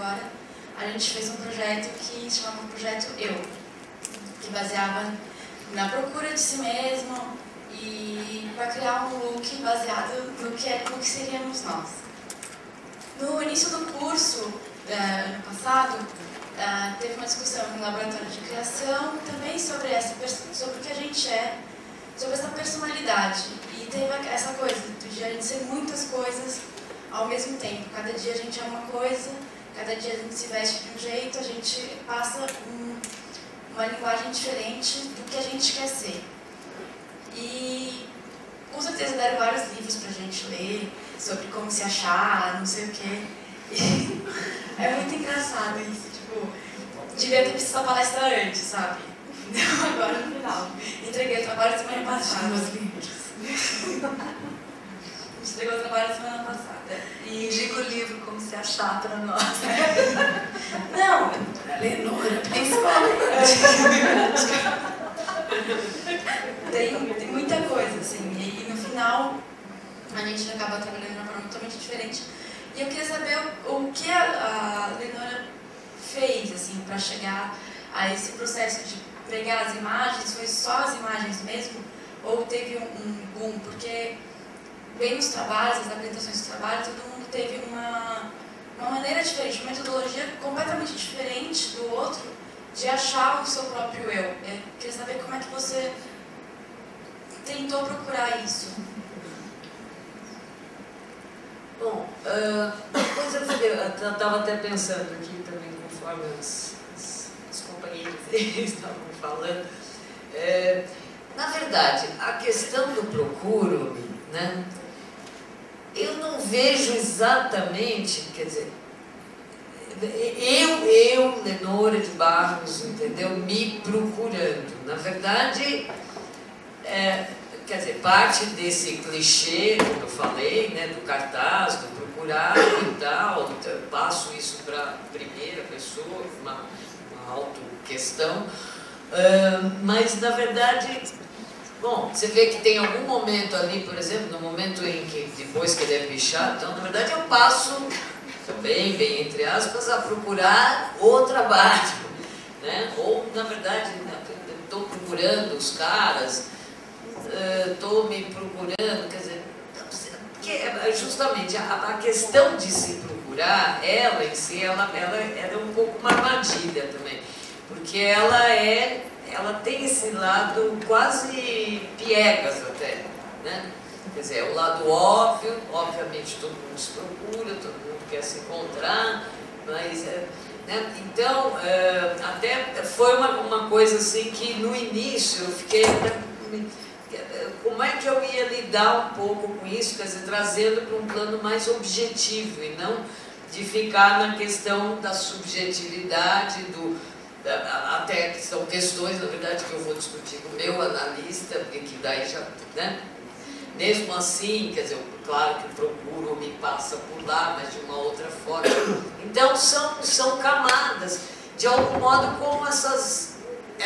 agora, a gente fez um projeto que se chamava Projeto Eu, que baseava na procura de si mesmo e para criar um look baseado no que seríamos nós. No início do curso, ano passado, teve uma discussão no laboratório de criação também sobre o que a gente é, sobre essa personalidade. E teve essa coisa de a gente ser muitas coisas ao mesmo tempo. Cada dia a gente é uma coisa, cada dia a gente se veste de um jeito, a gente passa uma linguagem diferente do que a gente quer ser. E com certeza deram vários livros pra gente ler sobre como se achar, não sei o quê. E é muito engraçado isso, tipo, devia ter visto essa palestra antes, sabe? Então agora no final. Entreguei o trabalho semana passada. Os livros. Entregou o trabalho semana passada. E indica o livro Como Se Achar para nós. Não, Pra Lenora, principalmente. tem muita coisa, assim, e no final a gente acaba trabalhando de uma forma totalmente diferente. E eu queria saber o que a Lenora fez, assim, para chegar a esse processo de pegar as imagens. Foi só as imagens mesmo? Ou teve um boom? Porque bem nos trabalhos, nas apresentações do trabalho, todo mundo teve uma maneira diferente, uma metodologia completamente diferente do outro de achar o seu próprio eu. Eu queria saber como é que você tentou procurar isso. Bom, eu estava até pensando aqui também, conforme os companheiros estavam falando. Na verdade, a questão do procuro-me, né? Eu não vejo exatamente, quer dizer, eu, Lenora de Barros, entendeu? Me procurando. Na verdade, quer dizer, parte desse clichê que eu falei, né, do cartaz, do procurar e tal, eu passo isso para a primeira pessoa, uma autoquestão, mas na verdade, bom, você vê que tem algum momento ali, por exemplo, no momento em que, depois que ele é pichado, então na verdade eu passo, também, bem entre aspas, a procurar o trabalho, né? Ou na verdade, estou procurando os caras, estou me procurando, quer dizer, porque justamente a questão de se procurar, ela em si, ela é um pouco uma armadilha também, porque ela tem esse lado quase piegas até, né? Quer dizer, é o lado óbvio, obviamente todo mundo se procura, todo mundo quer se encontrar, mas... né? Então, até foi uma coisa assim que no início eu fiquei... Como é que eu ia lidar um pouco com isso, quer dizer, trazendo para um plano mais objetivo e não de ficar na questão da subjetividade, até que são questões, na verdade, que eu vou discutir com o meu analista, porque que daí já, né? Mesmo assim, quer dizer, claro que o procuro me passa por lá, mas de uma outra forma. Então, são camadas, de algum modo, como essas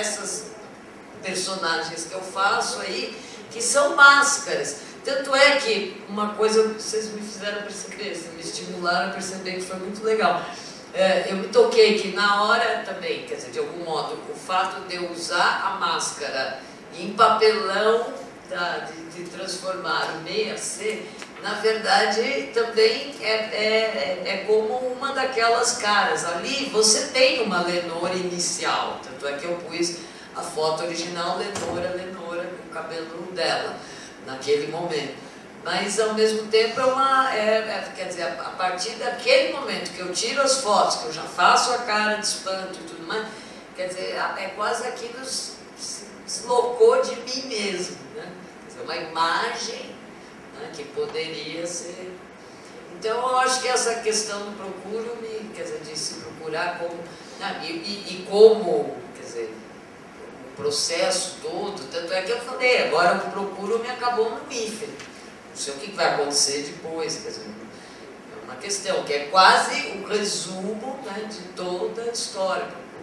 personagens que eu faço aí, que são máscaras. Tanto é que uma coisa vocês me fizeram perceber, vocês me estimularam a perceber que foi muito legal. Eu me toquei que na hora também, quer dizer, de algum modo, o fato de eu usar a máscara em papelão, de transformar o meia C, na verdade também é como uma daquelas caras. Ali você tem uma Lenora inicial, tanto é que eu pus a foto original Lenora, com o cabelo dela, naquele momento. Mas, ao mesmo tempo, quer dizer, a partir daquele momento que eu tiro as fotos, que eu já faço a cara de espanto e tudo mais, quer dizer, é quase aquilo se deslocou de mim mesmo, né? Quer dizer, uma imagem, né, que poderia ser... Então, eu acho que essa questão do procuro-me, quer dizer, de se procurar como... Né, e como, quer dizer, o processo todo, tanto é que eu falei, agora o procuro-me acabou no IFE. Não sei o que vai acontecer depois, quer dizer, é uma questão que é quase o resumo, né, de toda a história.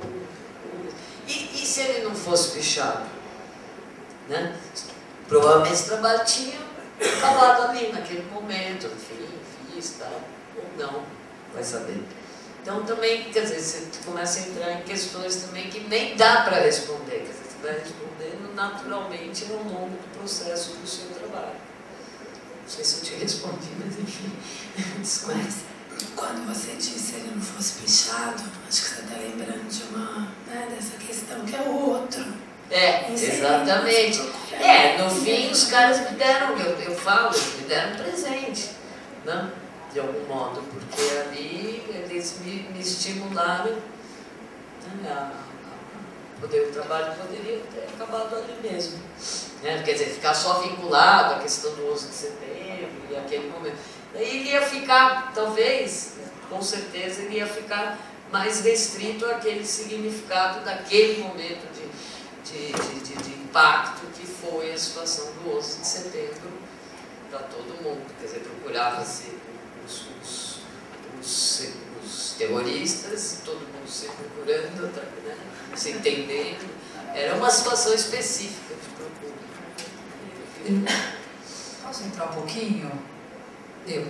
E se ele não fosse pichado? Né? Provavelmente esse trabalho tinha acabado ali, naquele momento, enfim, fiz, tal, ou não, vai saber. Então também, quer dizer, você começa a entrar em questões também que nem dá para responder, quer dizer, você vai respondendo naturalmente ao longo do processo do seu trabalho. Não sei se eu te respondi, mas enfim, desculpa. Mas quando você disse ele não fosse pichado, acho que você está lembrando de uma, né, dessa questão que é o outro. Exatamente. No fim os caras me deram, eu falo, me deram um presente, né? De algum modo, porque ali eles me estimularam, né, o trabalho poderia ter acabado ali mesmo. Né? Quer dizer, ficar só vinculado à questão do 11 de setembro e aquele momento. Daí ele ia ficar, talvez, com certeza, ele ia ficar mais restrito àquele significado daquele momento de impacto que foi a situação do 11 de setembro para todo mundo. Quer dizer, procurava-se os terroristas, todo mundo se procurando, né, se entendendo. Era uma situação específica de procura. Posso entrar um pouquinho? Eu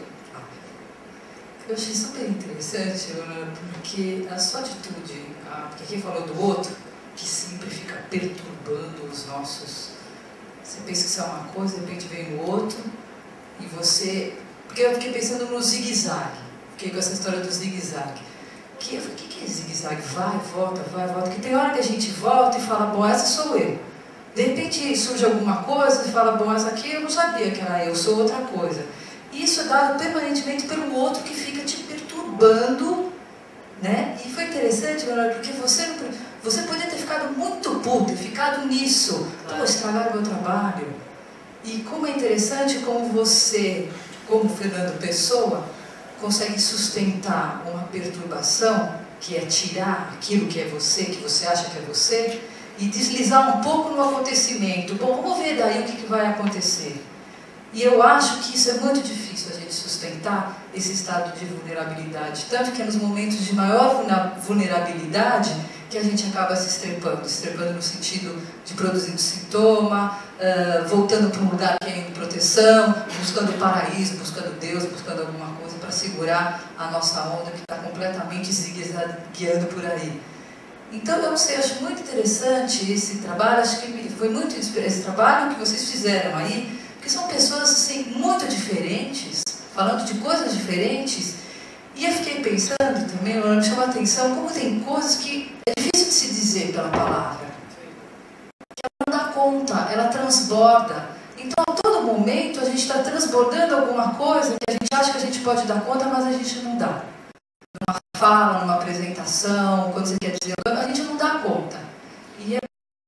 achei super interessante, Leonardo, porque a sua atitude, porque quem falou do outro, que sempre fica perturbando os nossos... Você pensa que isso é uma coisa, de repente vem o outro, e você... Porque eu fiquei pensando no zigue-zague, fiquei com essa história do zigue-zague. Eu falei, o que é zigue-zague? Vai, volta, porque tem hora que a gente volta e fala, bom, essa sou eu. De repente surge alguma coisa e fala, bom, essa aqui eu não sabia que era eu, sou outra coisa. E isso é dado permanentemente pelo outro que fica te perturbando, né? E foi interessante, porque você podia ter ficado muito puto, ficado nisso. Pô, estragaram meu trabalho. E como é interessante como você, como Fernando Pessoa, consegue sustentar uma perturbação, que é tirar aquilo que é você, que você acha que é você, e deslizar um pouco no acontecimento. Bom, vamos ver daí o que vai acontecer. E eu acho que isso é muito difícil a gente sustentar, esse estado de vulnerabilidade. Tanto que é nos momentos de maior vulnerabilidade que a gente acaba se estrepando no sentido de produzindo sintoma, voltando para um lugar que é em proteção, buscando o paraíso, buscando Deus, buscando alguma coisa para segurar a nossa onda que está completamente zigue-zagueando por aí. Então, eu não sei, acho muito interessante esse trabalho, acho que foi muito esse trabalho que vocês fizeram aí, porque são pessoas assim, muito diferentes, falando de coisas diferentes, e eu fiquei pensando também, me chamou a atenção, como tem coisas que é difícil de se dizer pela palavra, que ela não dá conta, ela transborda. Então, a todo momento, a gente está transbordando alguma coisa que a gente acha que a gente pode dar conta, mas a gente não dá. Numa fala, numa apresentação, quando você quer dizer, a gente não dá conta. E é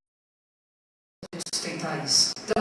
sustentar isso. Então,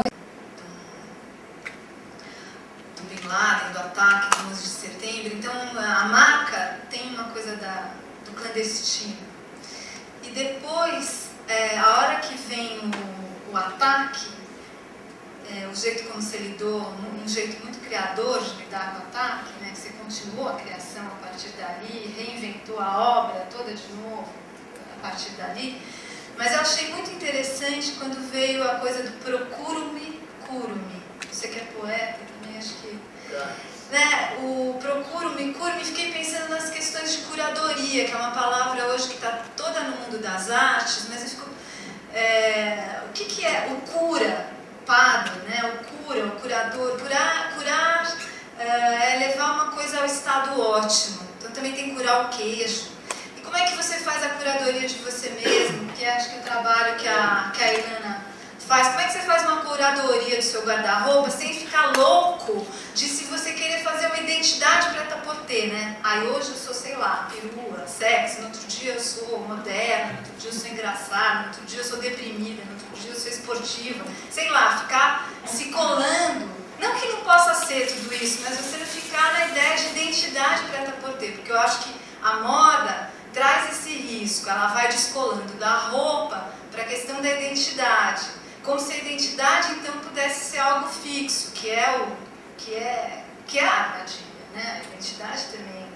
do Bin Laden, do ataque do 11 de setembro. Então, a marca tem uma coisa do clandestino. E depois, a hora que vem o ataque, o jeito como você lidou, um jeito muito criador de lidar com o ataque, né? Que você continuou a criação a partir dali, reinventou a obra toda de novo a partir dali. Mas eu achei muito interessante quando veio a coisa do procuro-me, curo-me. Você que é poeta também, acho que... Né? O procuro-me, curo-me, fiquei pensando nas questões de curadoria, que é uma palavra hoje que está toda no mundo das artes, mas eu fico... o que é o cura? Padre, né? O curador. Curar é levar uma coisa ao estado ótimo. Então também tem que curar o queijo. E como é que você faz a curadoria de você mesmo? Que acho que o trabalho que a Ilana faz. Como é que você faz uma curadoria do seu guarda-roupa sem ficar louco de se você querer fazer uma identidade preta-porter, né? Aí hoje eu sou, sei lá, perua, sexy, no outro dia eu sou moderna, no outro dia eu sou engraçada, no outro dia eu sou deprimida, no outro dia eu sou esportiva. Sei lá, ficar se colando. Não que não possa ser tudo isso, mas você não ficar na ideia de identidade preta-porter, porque eu acho que a moda traz esse risco, ela vai descolando da roupa para a questão da identidade. Como se a identidade, então, pudesse ser algo fixo, que é a armadilha, né? A identidade também,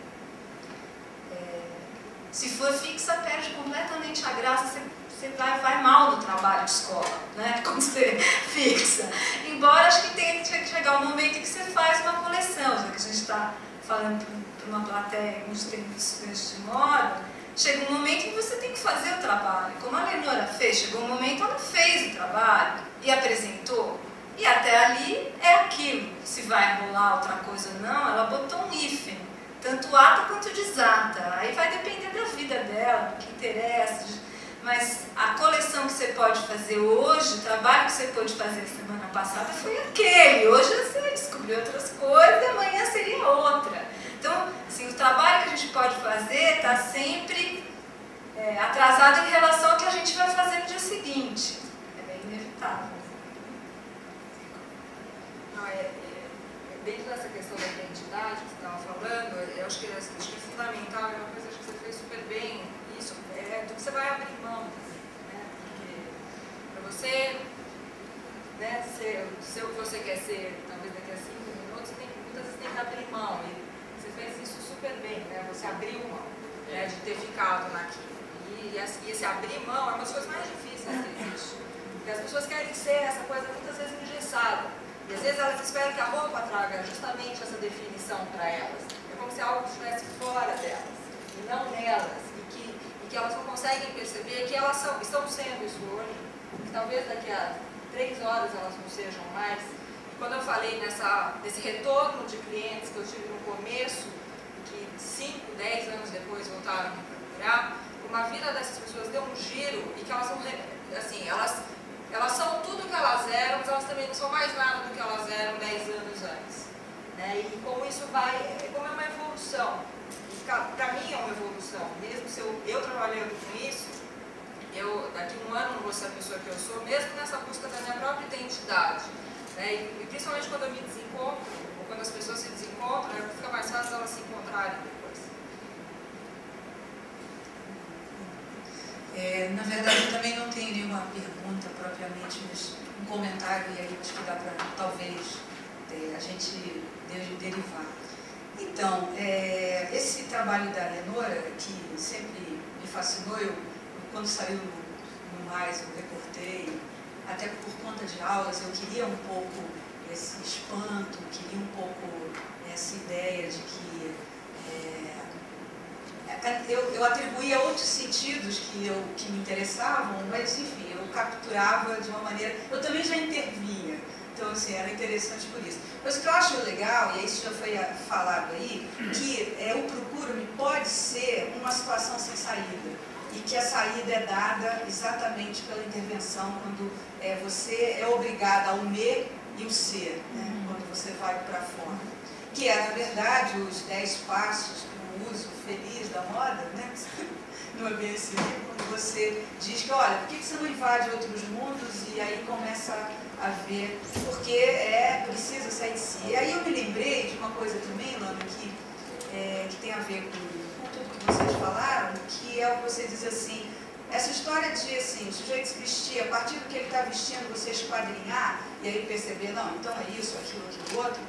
se for fixa, perde completamente a graça, você vai mal no trabalho de escola, né? Quando você fixa. Embora acho que tenha que chegar um momento em que você faz uma coleção, já que a gente está falando para uma plateia muito tempo de estudantes de moda, chega um momento que você tem que fazer o trabalho. Como a Lenora fez, chegou um momento ela fez o trabalho e apresentou. E até ali é aquilo. Se vai rolar outra coisa ou não, ela botou um hífen. Tanto ata quanto desata. Aí vai depender da vida dela, do que interessa. Mas a coleção que você pode fazer hoje, o trabalho que você pôde fazer semana passada foi aquele. Hoje você vai descobrir outras coisas, amanhã seria outra. Então, assim, o trabalho que a gente pode fazer está sempre atrasado em relação ao que a gente vai fazer no dia seguinte. É bem inevitável. Não, dentro dessa questão da identidade que você estava falando, eu acho que é fundamental, é uma coisa que você fez super bem, isso é do que você vai abrir mão, né? Porque para você, né, ser o que você quer ser, talvez daqui a 5 minutos, muitas vezes tem que abrir mão, e você fez isso super bem, né? Você abriu mão, né, de ter ficado naquilo. E esse abrir mão é uma das coisas mais difíceis que existe. Porque as pessoas querem ser essa coisa muitas vezes engessada. E às vezes elas esperam que a roupa traga justamente essa definição para elas. É como se algo estivesse fora delas, e não nelas. E que elas não conseguem perceber que elas estão sendo isso hoje. Que talvez daqui a 3 horas elas não sejam mais. E quando eu falei desse retorno de clientes que eu tive no começo, que 5, 10 anos depois voltaram a me procurar, uma vida dessas pessoas deu um giro e que elas não, assim, elas são tudo o que elas eram, mas elas também não são mais nada do que elas eram 10 anos antes. Né? E como isso como é uma evolução. Para mim é uma evolução. Mesmo se eu trabalhando com isso, daqui a 1 ano não vou ser a pessoa que eu sou, mesmo nessa busca da minha própria identidade. Né? E principalmente quando eu me desencontro, ou quando as pessoas se desencontram, fica mais fácil elas se encontrarem depois. Na verdade, eu também não tenho nenhuma pergunta propriamente, mas um comentário, e aí acho que dá para, talvez, a gente derivar. Então, esse trabalho da Lenora, que sempre me fascinou, quando saiu no Mais, eu recortei, até por conta de aulas, eu queria um pouco esse espanto, queria um pouco essa ideia de que eu atribuía outros sentidos que me interessavam, mas enfim, eu capturava de uma maneira... Eu também já intervinha, então assim, era interessante por isso. Mas o que eu acho legal, e isso já foi falado aí, que o procura-me pode ser uma situação sem saída, e que a saída é dada exatamente pela intervenção, quando você é obrigado ao me e o ser, né? Quando você vai para fora. Que na verdade, os 10 passos para o uso feliz da moda, né? No ABSI, quando você diz que, olha, por que você não invade outros mundos e aí começa a ver, porque precisa sair de si. E aí eu me lembrei de uma coisa também, Lana, que tem a ver com tudo que vocês falaram, que é o que você diz assim, essa história de assim, o sujeito se vestir, a partir do que ele está vestindo, você esquadrinhar, e aí perceber, não, então é isso, aquilo, outro.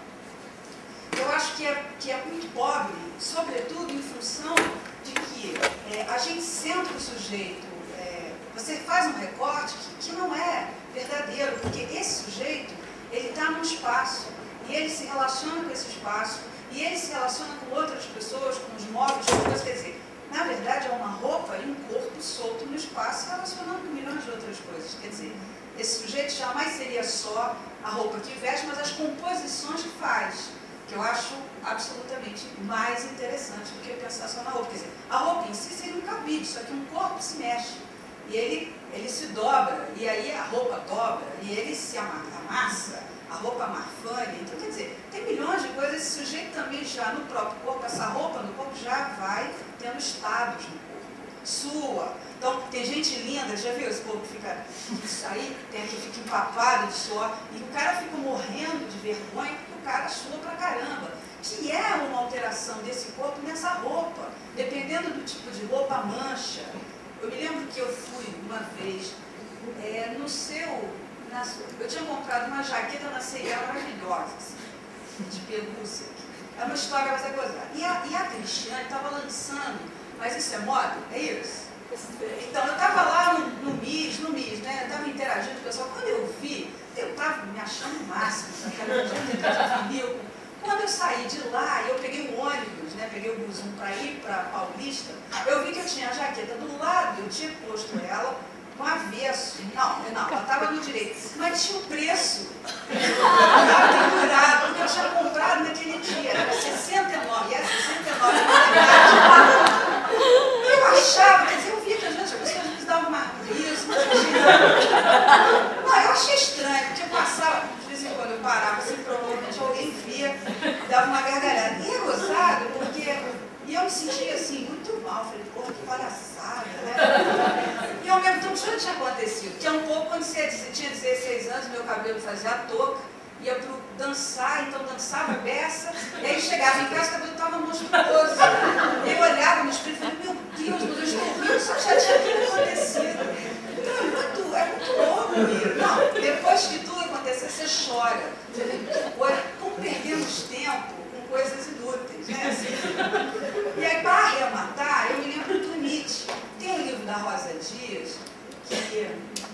Eu acho que é muito pobre, sobretudo em função de que a gente centra o sujeito, você faz um recorte que não é verdadeiro, porque esse sujeito, ele está num espaço, e ele se relaciona com esse espaço, e ele se relaciona com outras pessoas, com os móveis, com coisas, quer dizer, na verdade é uma roupa e um corpo solto no espaço, relacionando com milhões de outras coisas, quer dizer, esse sujeito jamais seria só a roupa que veste, mas as composições que faz, que eu acho absolutamente mais interessante do que pensar só na roupa. Quer dizer, a roupa em si seria um cabide, só que um corpo se mexe. E ele se dobra, e aí a roupa dobra, e ele se amassa, a roupa marfane. Então, quer dizer, tem milhões de coisas. Esse sujeito também já no próprio corpo, essa roupa no corpo já vai tendo estados no corpo. Sua. Então, tem gente linda, já viu esse povo que fica isso aí, tem aqui, fica empapado de suor, e o cara fica morrendo de vergonha porque o cara sua pra caramba. Que é uma alteração desse corpo nessa roupa. Dependendo do tipo de roupa, mancha. Eu me lembro que eu fui uma vez eu tinha comprado uma jaqueta na C&A maravilhosa, assim, de pelúcia. É uma história mais gozada. E a Cristiane estava lançando, mas isso é moda? É isso? Então, eu estava lá no MIS, né? Eu estava interagindo com o pessoal. Quando eu vi, eu estava me achando o máximo, aquela jaqueta de vinil, Quando eu saí de lá, eu peguei o ônibus, né, peguei o busão para ir para Paulista, eu vi que eu tinha a jaqueta do lado, eu tinha posto ela no avesso. Não, ela estava no direito, mas tinha o preço. Estava pendurado, porque eu tinha comprado naquele dia, era 69, e era 69 eu achava, quer dizer, eu via que às vezes as pessoas me davam uma riso, não, eu achei estranho, porque eu passava, de vez em quando eu parava, assim, provavelmente alguém via, dava uma gargalhada. E é gozado, porque e eu me sentia assim, muito mal, falei, porra, que palhaçada, né? E ao mesmo tempo, isso já tinha acontecido, que é um pouco quando você tinha 16 anos, meu cabelo fazia touca, ia pro dançar, então dançava beça, e aí chegava em casa, o cabelo estava monstruoso. Eu olhava no espelho e falei, meu Deus, mas eu estou rindo, só que já tinha tudo acontecido. Então é muito louco isso. Não, depois que tudo acontecer, você chora. Você vê que coisa, como perdemos tempo com coisas inúteis, né? Assim. E aí, para arrematar, eu me lembro do Nietzsche. Tem um livro da Rosa Dias que...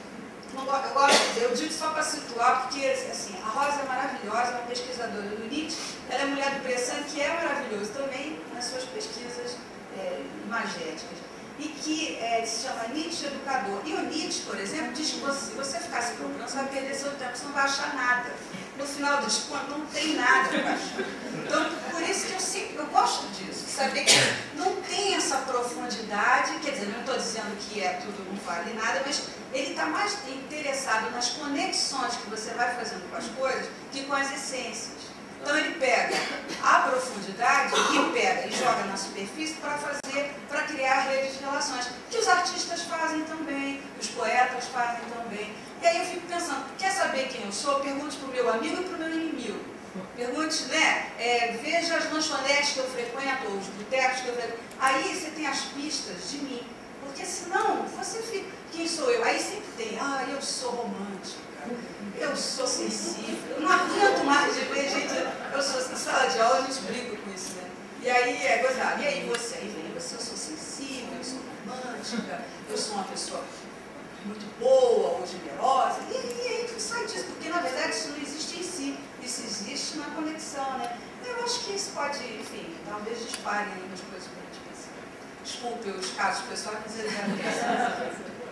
Eu digo só para situar, porque assim, a Rosa é maravilhosa, é uma pesquisadora do Nietzsche, ela é mulher do Bressan, que é maravilhoso também nas suas pesquisas imagéticas, e que se chama Nietzsche Educador. E o Nietzsche, por exemplo, diz que se você ficar se procurando, você vai perder seu tempo, você não vai achar nada. No final do desconto, não tem nada para achar. Então, por isso que eu gosto disso, saber que não tem essa profundidade, quer dizer, não estou dizendo que tudo não vale nada, mas ele está mais interessado nas conexões que você vai fazendo com as coisas que com as essências. Então ele pega a profundidade e joga na superfície para criar redes de relações, que os artistas fazem também, os poetas fazem também. E aí eu fico pensando, quer saber quem eu sou? Pergunte para o meu amigo e para o meu inimigo. Pergunte, né? Veja as lanchonetes que eu frequento, ou os botecos que eu frequento. Aí você tem as pistas de mim. Porque senão, você fica, quem sou eu? Aí sempre tem, eu sou romântica, eu sou sensível, eu não aguento mais de ver gente, eu sou na sala de aula, a gente briga com isso, né? E aí é gozado, e aí você? Aí vem você, eu sou sensível, eu sou romântica, eu sou uma pessoa muito boa ou generosa, e aí tu sai disso, porque na verdade isso não existe em si, isso existe na conexão, né? Eu acho que isso pode, enfim, talvez dispare aí umas coisas pra gente pensar. Desculpe os casos pessoais, mas eles devem pensar.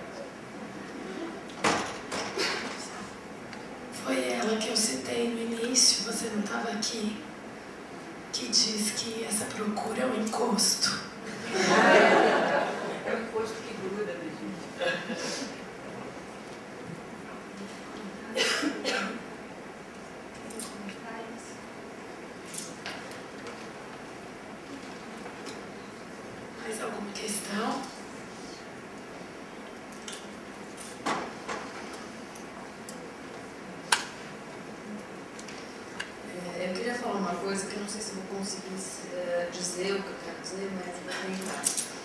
Foi ela que eu citei no início, você não estava aqui, que diz que essa procura é um encosto. É um encosto que gruda, Virginia. Mais alguma questão? Eu queria falar uma coisa que eu não sei se vou conseguir dizer o que eu quero dizer, mas vou tentar.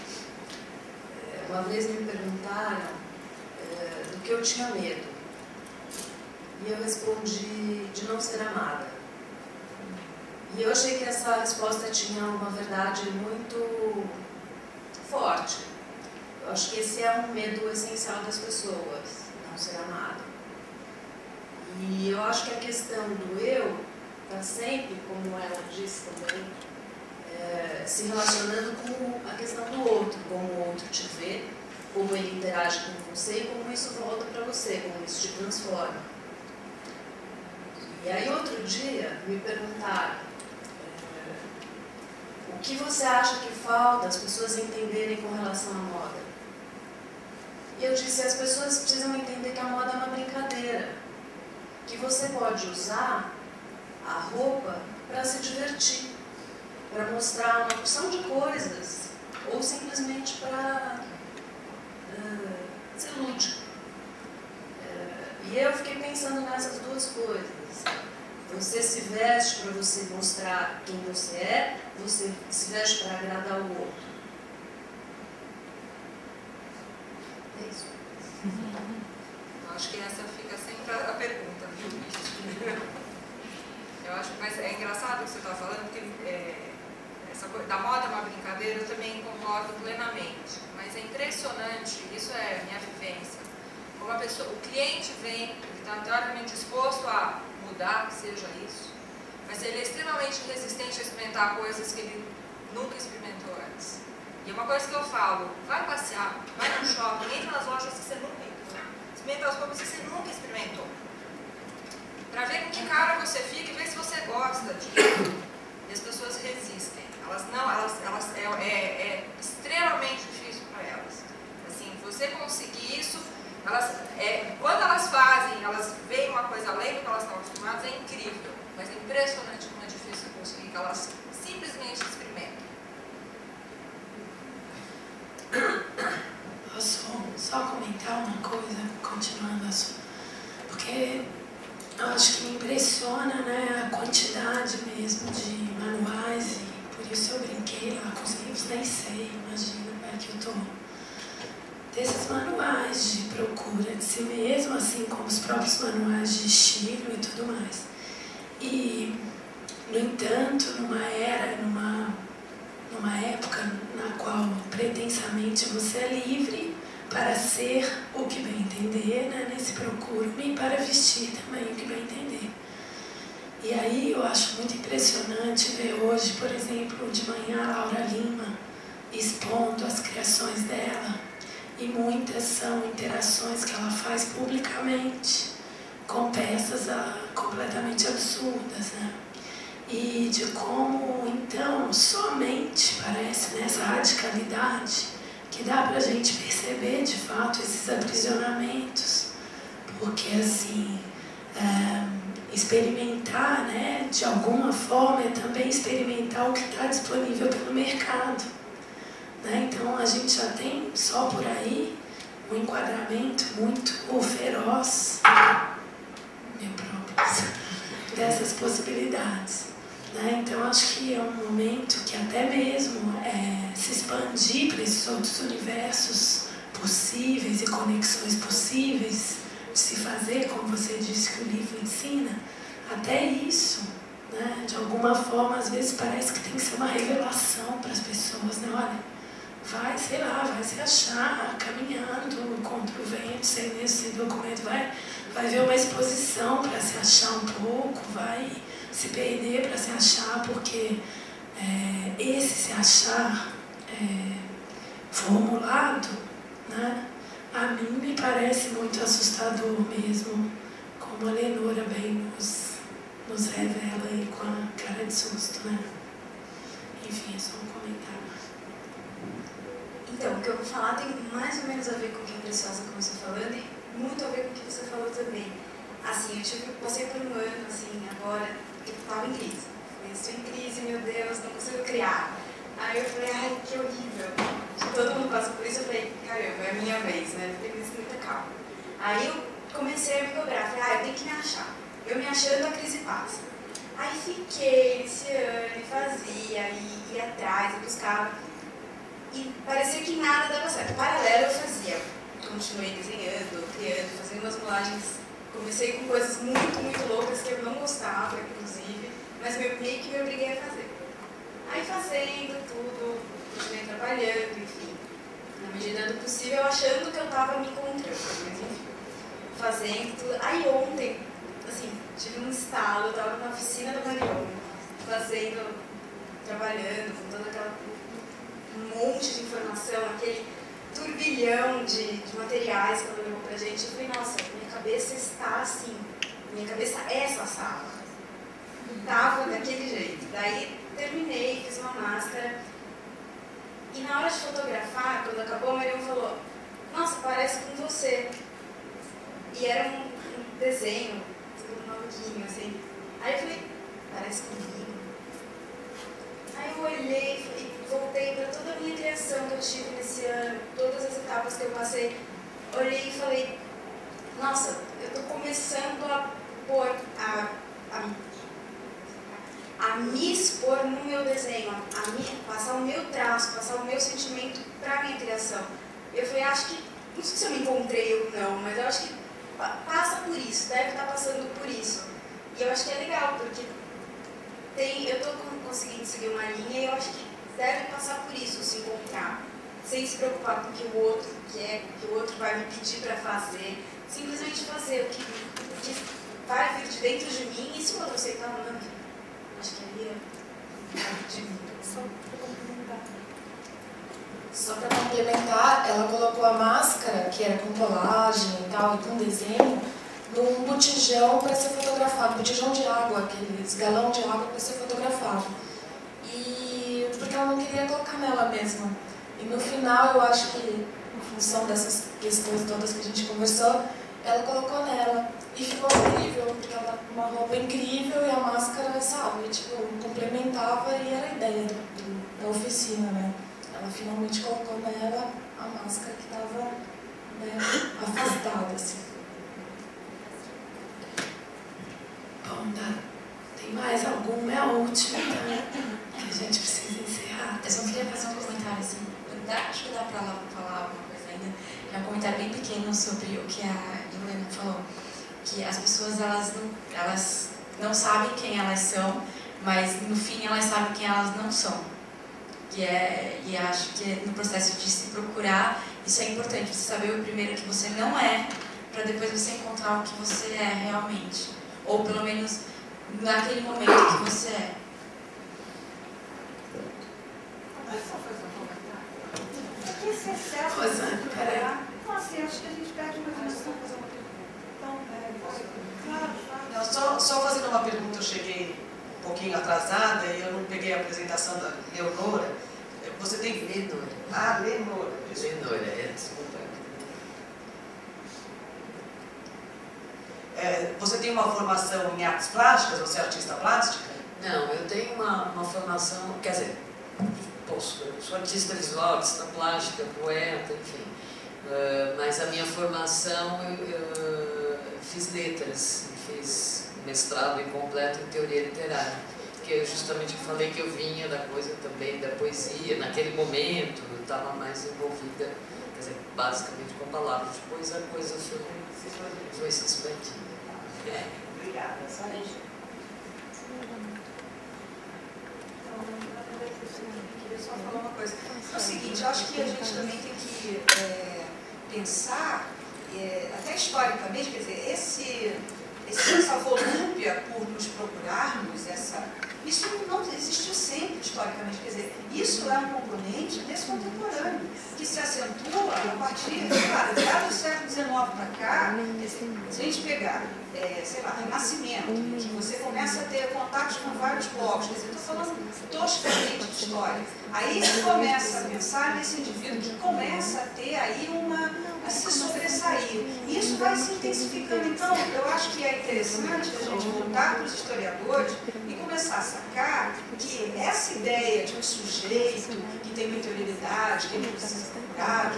Uma vez me perguntaram do que eu tinha medo. E eu respondi de não ser amada. E eu achei que essa resposta tinha uma verdade muito forte. Eu acho que esse é um medo essencial das pessoas, não ser amado. E eu acho que a questão do eu está sempre, como ela disse também, se relacionando com a questão do outro, como o outro te vê, como ele interage com você e como isso volta para você, como isso te transforma. E aí outro dia me perguntaram o que você acha que falta as pessoas entenderem com relação à moda? E eu disse, as pessoas precisam entender que a moda é uma brincadeira, que você pode usar a roupa para se divertir, para mostrar uma porção de coisas, ou simplesmente para ser lúdico. E eu fiquei pensando nessas duas coisas. Você se veste para você mostrar quem você é, você se veste para agradar o outro. É isso. Acho que essa fica sempre a pergunta, viu? Eu acho, mas é engraçado o que você está falando, porque essa coisa da moda é uma brincadeira, eu também concordo plenamente. Mas é impressionante, isso é a minha vivência. Como a pessoa, o cliente vem, ele está teoricamente disposto a mudar, que seja isso, mas ele é extremamente resistente a experimentar coisas que ele nunca experimentou antes. E uma coisa que eu falo, vai passear, vai no shopping, entra nas lojas que você nunca entrou, experimenta as coisas que você nunca experimentou, para ver com que cara você fica e ver se você gosta disso. E as pessoas resistem. É extremamente difícil para elas. Assim, você conseguir isso, quando elas fazem, elas veem uma coisa além do que elas estão acostumadas, é incrível. Mas é impressionante como é difícil conseguir que elas simplesmente experimentem. Posso só comentar uma coisa, continuando a sua... Porque eu acho que me impressiona, né, a quantidade mesmo de manuais, e por isso eu brinquei lá com os livros, nem sei, imagina, como é que eu tô. Desses manuais de procura de si mesmo, assim como os próprios manuais de estilo e tudo mais. E, no entanto, numa época na qual pretensamente você é livre para ser o que bem entender, né, nesse procuro-me, e para vestir também o que bem entender. E aí eu acho muito impressionante ver hoje, por exemplo, de manhã a Laura Lima expondo as criações dela, e muitas são interações que ela faz publicamente com peças completamente absurdas, né? E de como, então, somente parece nessa radicalidade que dá para a gente perceber, de fato, esses aprisionamentos. Porque, assim, experimentar, né, de alguma forma, é também experimentar o que está disponível pelo mercado. Né? Então, a gente já tem, só por aí, um enquadramento muito feroz, meu próprio, dessas possibilidades. Né? Então, acho que é um momento que até mesmo se expandir para esses outros universos possíveis e conexões possíveis de se fazer, como você disse que o livro ensina, até isso, né? De alguma forma, às vezes parece que tem que ser uma revelação para as pessoas, né? Olha, vai, sei lá, vai se achar caminhando contra o vento, sem documento, vai ver uma exposição para se achar um pouco, vai se perder para se achar, porque esse se achar formulado, né, a mim me parece muito assustador mesmo, como a Lenora bem nos revela aí com a cara de susto, né? Enfim, é só um comentário. Então, o que eu vou falar tem mais ou menos a ver com o que a Preciosa começou falando e muito a ver com o que você falou também. Assim, passei por um ano, assim, agora, que eu estava em crise. Estou em crise, meu Deus, não consigo criar. Aí eu falei, ai, que horrível. Todo mundo passa por isso, eu falei, caramba, é a minha vez, né? Eu fiquei muita calma. Aí eu comecei a me cobrar, falei, eu tenho que me achar. Eu me achando, a crise passa. Aí fiquei iniciando, e fazia, e ia atrás, e buscava. E parecia que nada dava certo. Paralelo eu fazia. Continuei desenhando, criando, fazendo umas colagens. Comecei com coisas muito, muito loucas que eu não gostava, inclusive, mas meio que me obriguei a fazer. Aí fazendo tudo, continuei trabalhando, enfim, na medida do possível, achando que eu estava me encontrando, mas enfim, fazendo tudo. Aí ontem, assim, tive um estalo, eu estava na oficina da Mariona, fazendo, trabalhando, com toda aquela monte de informação, aquele turbilhão de materiais que ela levou pra gente. Eu falei, nossa, minha cabeça está assim, minha cabeça é essa sala. Estava daquele jeito. Daí terminei, fiz uma máscara. E na hora de fotografar, quando acabou, a Mariana falou, nossa, parece com você. E era um desenho, maluquinho, assim. Aí eu falei, parece comigo. Aí eu olhei e voltei para toda a minha criação que eu tive nesse ano, todas as etapas que eu passei. Olhei e falei, nossa, eu estou começando a pôr, a me expor no meu desenho, passar o meu traço, passar o meu sentimento para a minha criação. Eu falei, acho que, não sei se eu me encontrei ou não, mas eu acho que passa por isso, deve estar passando por isso. E eu acho que é legal, porque eu estou conseguindo seguir uma linha e eu acho que deve passar por isso, se encontrar, sem se preocupar com o que o outro quer, o que o outro vai me pedir para fazer, simplesmente fazer o que vai vir de dentro de mim, e se o outro aceitar ou não, acho que ali só para complementar, ela colocou a máscara, que era com colagem e tal, e com desenho, num botijão para ser fotografado, botijão de água, aqueles galão de água para ser fotografado. E porque ela não queria colocar nela mesma. E no final, eu acho que, em função dessas questões todas que a gente conversou, ela colocou nela. E ficou incrível, porque ela com uma roupa incrível e a máscara, sabe, tipo, complementava e era a ideia da oficina, né? Ela finalmente colocou nela a máscara que estava, né, afastada, assim. Bom, tem mais alguma? É a última, então, que a gente precisa encerrar. Eu só queria fazer um comentário, assim, acho que dá para falar alguma coisa ainda. É um comentário bem pequeno sobre o que a Helena falou. Que as pessoas elas não sabem quem elas são, mas no fim elas sabem quem elas não são. E acho que no processo de se procurar, isso é importante, você saber o primeiro que você não é, para depois você encontrar o que você é realmente. Ou pelo menos naquele momento que você é. Porque esse excesso... Rosane, peraí. Não, assim, acho que a gente perde uma dimensão para fazer uma pergunta. Não, só fazendo uma pergunta, eu cheguei um pouquinho atrasada e eu não peguei a apresentação da Leonora. Você tem... Lenora. Ah, Lenora. Lenora, desculpa. Você tem uma formação em artes plásticas? Você é artista plástica? Não, eu tenho uma formação, quer dizer, eu sou artista visual, artista plástica, poeta, enfim. Mas a minha formação, eu fiz letras, fiz mestrado incompleto em teoria literária, que eu justamente falei que eu vinha da coisa também da poesia, naquele momento eu estava mais envolvida, quer dizer, basicamente com palavras, depois a coisa foi se expandindo. Obrigada, só isso. Eu queria só falar uma coisa. É o seguinte, eu acho que a gente também tem que pensar, até historicamente, quer dizer, essa volúpia por nos procurarmos, isso não existiu sempre historicamente, quer dizer, isso é um componente desse contemporâneo, que se acentua a partir, claro, do século XIX para cá, se a gente pegar, sei lá, Renascimento, que você começa a ter contatos com vários povos, quer dizer, eu estou falando toscamente de história, aí você começa a pensar nesse indivíduo que começa a ter aí a se sobressair. E isso vai se intensificando. Então, eu acho que é interessante a gente voltar para os historiadores e começar a sacar que essa ideia de um sujeito que tem uma interioridade, que ele precisa procurar,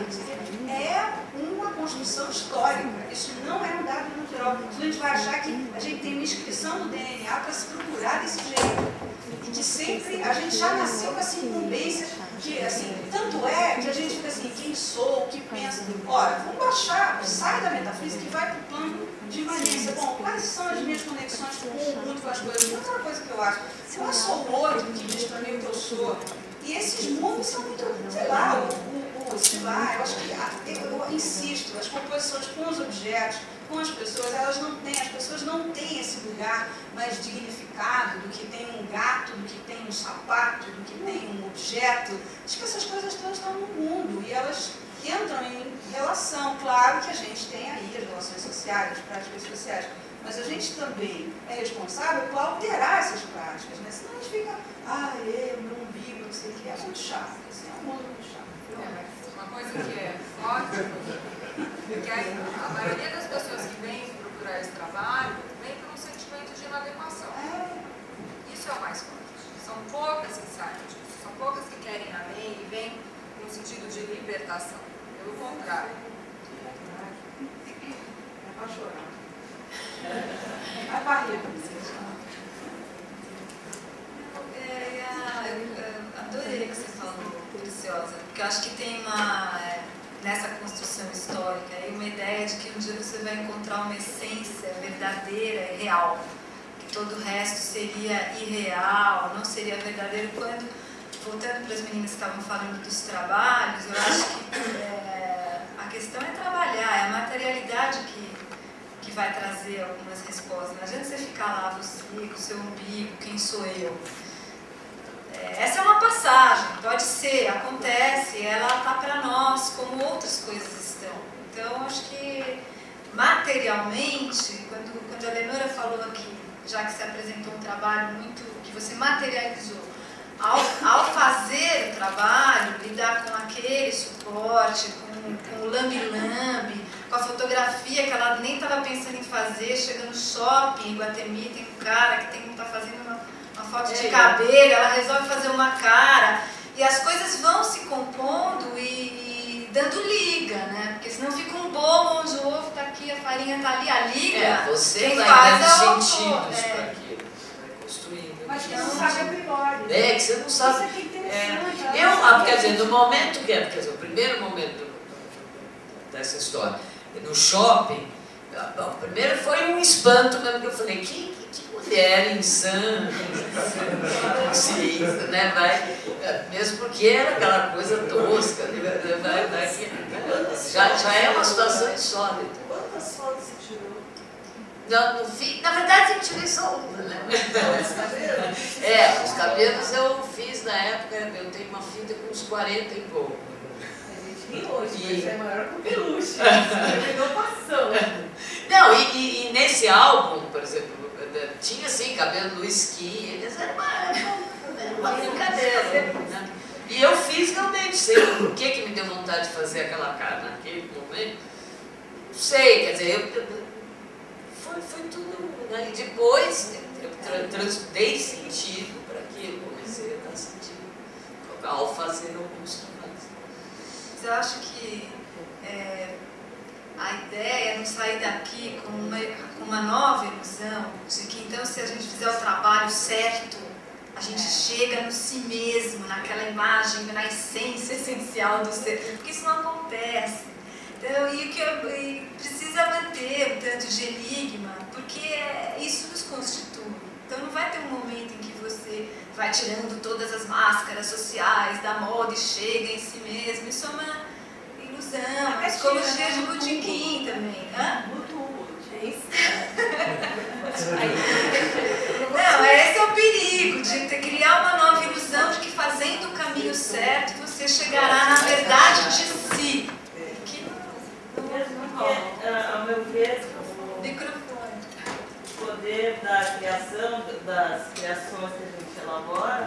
é uma construção histórica. Isso não é um dado natural. A gente vai achar que a gente tem uma inscrição no DNA para se procurar desse jeito. E que sempre a gente já nasceu com essa incumbência, que assim, tanto é que a gente fica assim, quem sou, o que penso. Ora, vamos baixar, sai da metafísica e vai para o plano de imanência. Bom, quais são as minhas conexões com o mundo, com as coisas? Outra coisa que eu acho, eu não sou o outro que diz para mim o que eu sou. E esses mundos são muito, sei lá, eu acho que, eu insisto, as composições com os objetos, com as pessoas, as pessoas não têm esse lugar mais dignificado do que tem um gato, do que tem um sapato, do que tem um objeto. Acho que essas coisas todas estão no mundo e elas entram em relação. Claro que a gente tem aí as relações sociais, as práticas sociais, mas a gente também é responsável por alterar essas práticas, né? Senão a gente fica, o meu umbigo, não sei o que, é muito chato, assim, é um mundo muito chato. Uma coisa que é ótima, porque a maioria das pessoas que vêm procurar esse trabalho vem por um sentimento de inadequação. Isso é o mais forte. São poucas que saem disso, são poucas que querem além e vêm no sentido de libertação. Pelo contrário. É para chorar. Vai barriga. Adorei o que você falou, Preciosa, porque eu acho que tem nessa construção histórica aí uma ideia de que um dia você vai encontrar uma essência verdadeira e real, que todo o resto seria irreal, não seria verdadeiro. Quando, voltando para as meninas que estavam falando dos trabalhos, eu acho que a questão é trabalhar, é a materialidade que vai trazer algumas respostas. Não adianta você ficar lá, você, com o seu umbigo, quem sou eu? Essa é uma passagem, pode ser, acontece, ela está para nós, como outras coisas estão. Então, acho que materialmente, quando a Leonora falou aqui, já que você apresentou um trabalho muito que você materializou, ao fazer o trabalho, lidar com aquele suporte, com o lambe-lambe, com a fotografia que ela nem estava pensando em fazer, chega no shopping, em Guatemi, tem um cara que está fazendo uma foto de cabelo, ela resolve fazer uma cara, e as coisas vão se compondo e dando liga, né? Porque senão fica um bolo onde o ovo está aqui, a farinha está ali, a liga, você quem vai faz dando é o sentidos autor, para aquilo, vai construindo. Mas que não sabe a priori. Que você não sabe. Isso é interessante. Quer dizer, no momento quer dizer, o primeiro momento dessa história, no shopping, bom, primeiro foi um espanto mesmo, que eu falei, que mulher insana, consciência, né? Mesmo porque era aquela coisa tosca, já é uma situação insólita. Quantas fotos você tirou? No fim, na verdade, eu tirei só uma, né? Os cabelos eu fiz na época, eu tenho uma fita com uns 40 e pouco. E hoje, mas é maior que o peluche. Inovação. Não, e nesse álbum, por exemplo, tinha assim, cabelo no esqui, eles eram uma brincadeira. Né? E eu fiz realmente, sei por que me deu vontade de fazer aquela cara naquele momento. Não sei, quer dizer, foi tudo. Né? E depois eu dei sentido para aquilo, comecei a dar sentido ao fazer alguns trabalhos. Mas eu acho que a ideia é não sair daqui com uma nova ilusão de que então se a gente fizer o trabalho certo, a gente chega no si mesmo, naquela imagem, na essência essencial do ser, porque isso não acontece. Então, e precisa manter um tanto de enigma, porque isso nos constitui. Então não vai ter um momento em que você vai tirando todas as máscaras sociais da moda e chega em si mesmo. Isso é uma ilusão, a psicologia de botequim também. Não, esse é o perigo, de criar uma nova ilusão de que fazendo o caminho certo você chegará na verdade de si. Mesmo que, ao meu ver, o poder da criação, das criações que a gente elabora,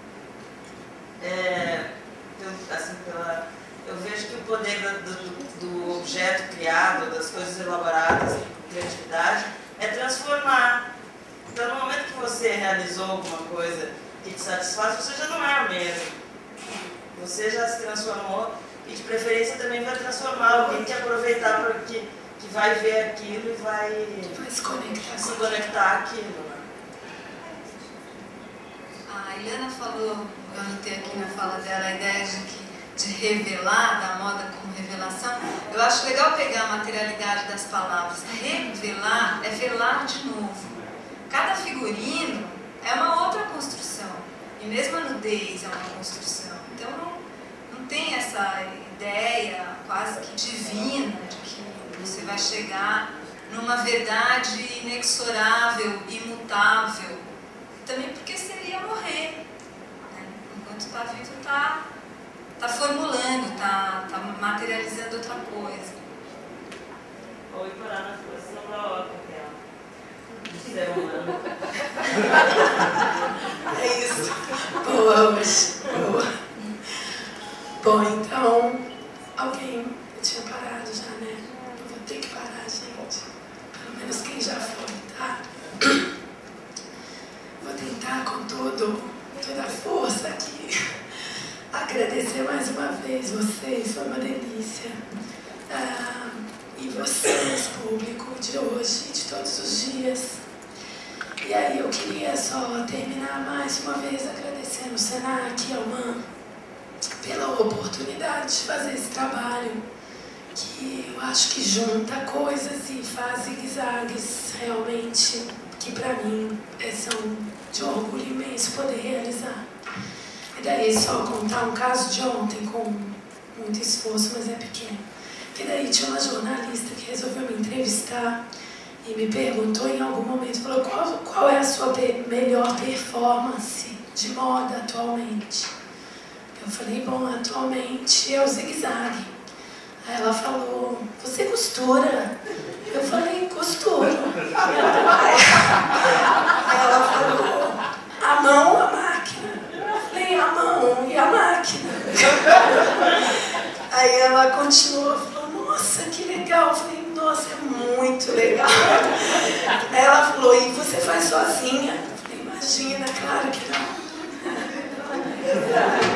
eu vejo que o poder do objeto criado, das coisas elaboradas com criatividade, é transformar. Então, no momento que você realizou alguma coisa que te satisfaz, você já não é o mesmo. Você já se transformou e, de preferência, também vai transformar alguém que aproveitar, que vai ver aquilo e vai se conectar àquilo. Né? A Ilana falou, eu anotei aqui na fala dela, a ideia de revelar, da moda como revelação. Eu acho legal pegar a materialidade das palavras. Revelar é velar de novo. Cada figurino é uma outra construção. E mesmo a nudez é uma construção. Então não tem essa ideia quase que divina de que você vai chegar numa verdade inexorável, imutável. Também porque seria morrer. Né? Enquanto está vivo, está formulando, está materializando outra coisa. Ou ir parar na exposição da obra, que é um ser humano. É isso. Boa, hoje. Boa. Bom, então, alguém tinha parado já, né? Eu vou ter que parar, gente. Pelo menos quem já foi, tá? Vou tentar com toda a força aqui agradecer mais uma vez vocês, foi uma delícia. E vocês, público de hoje e de todos os dias. E aí eu queria só terminar mais uma vez agradecendo o Senac e ao MAN pela oportunidade de fazer esse trabalho, que eu acho que junta coisas e faz zigue-zagues realmente, que para mim são de orgulho imenso poder realizar. E daí só contar um caso de ontem com muito esforço, mas é pequeno. Que daí tinha uma jornalista que resolveu me entrevistar e me perguntou em algum momento, falou, qual é a sua melhor performance de moda atualmente? Eu falei, bom, atualmente é o zigue-zague. Aí ela falou, você costura? Eu falei, costuro. Aí ela falou, a mão ou a máquina? Eu falei, a mão e a máquina. Aí ela continuou, falou, nossa, que legal. Eu falei, nossa, é muito legal. Aí ela falou, e você faz sozinha? Eu falei, imagina, claro que não.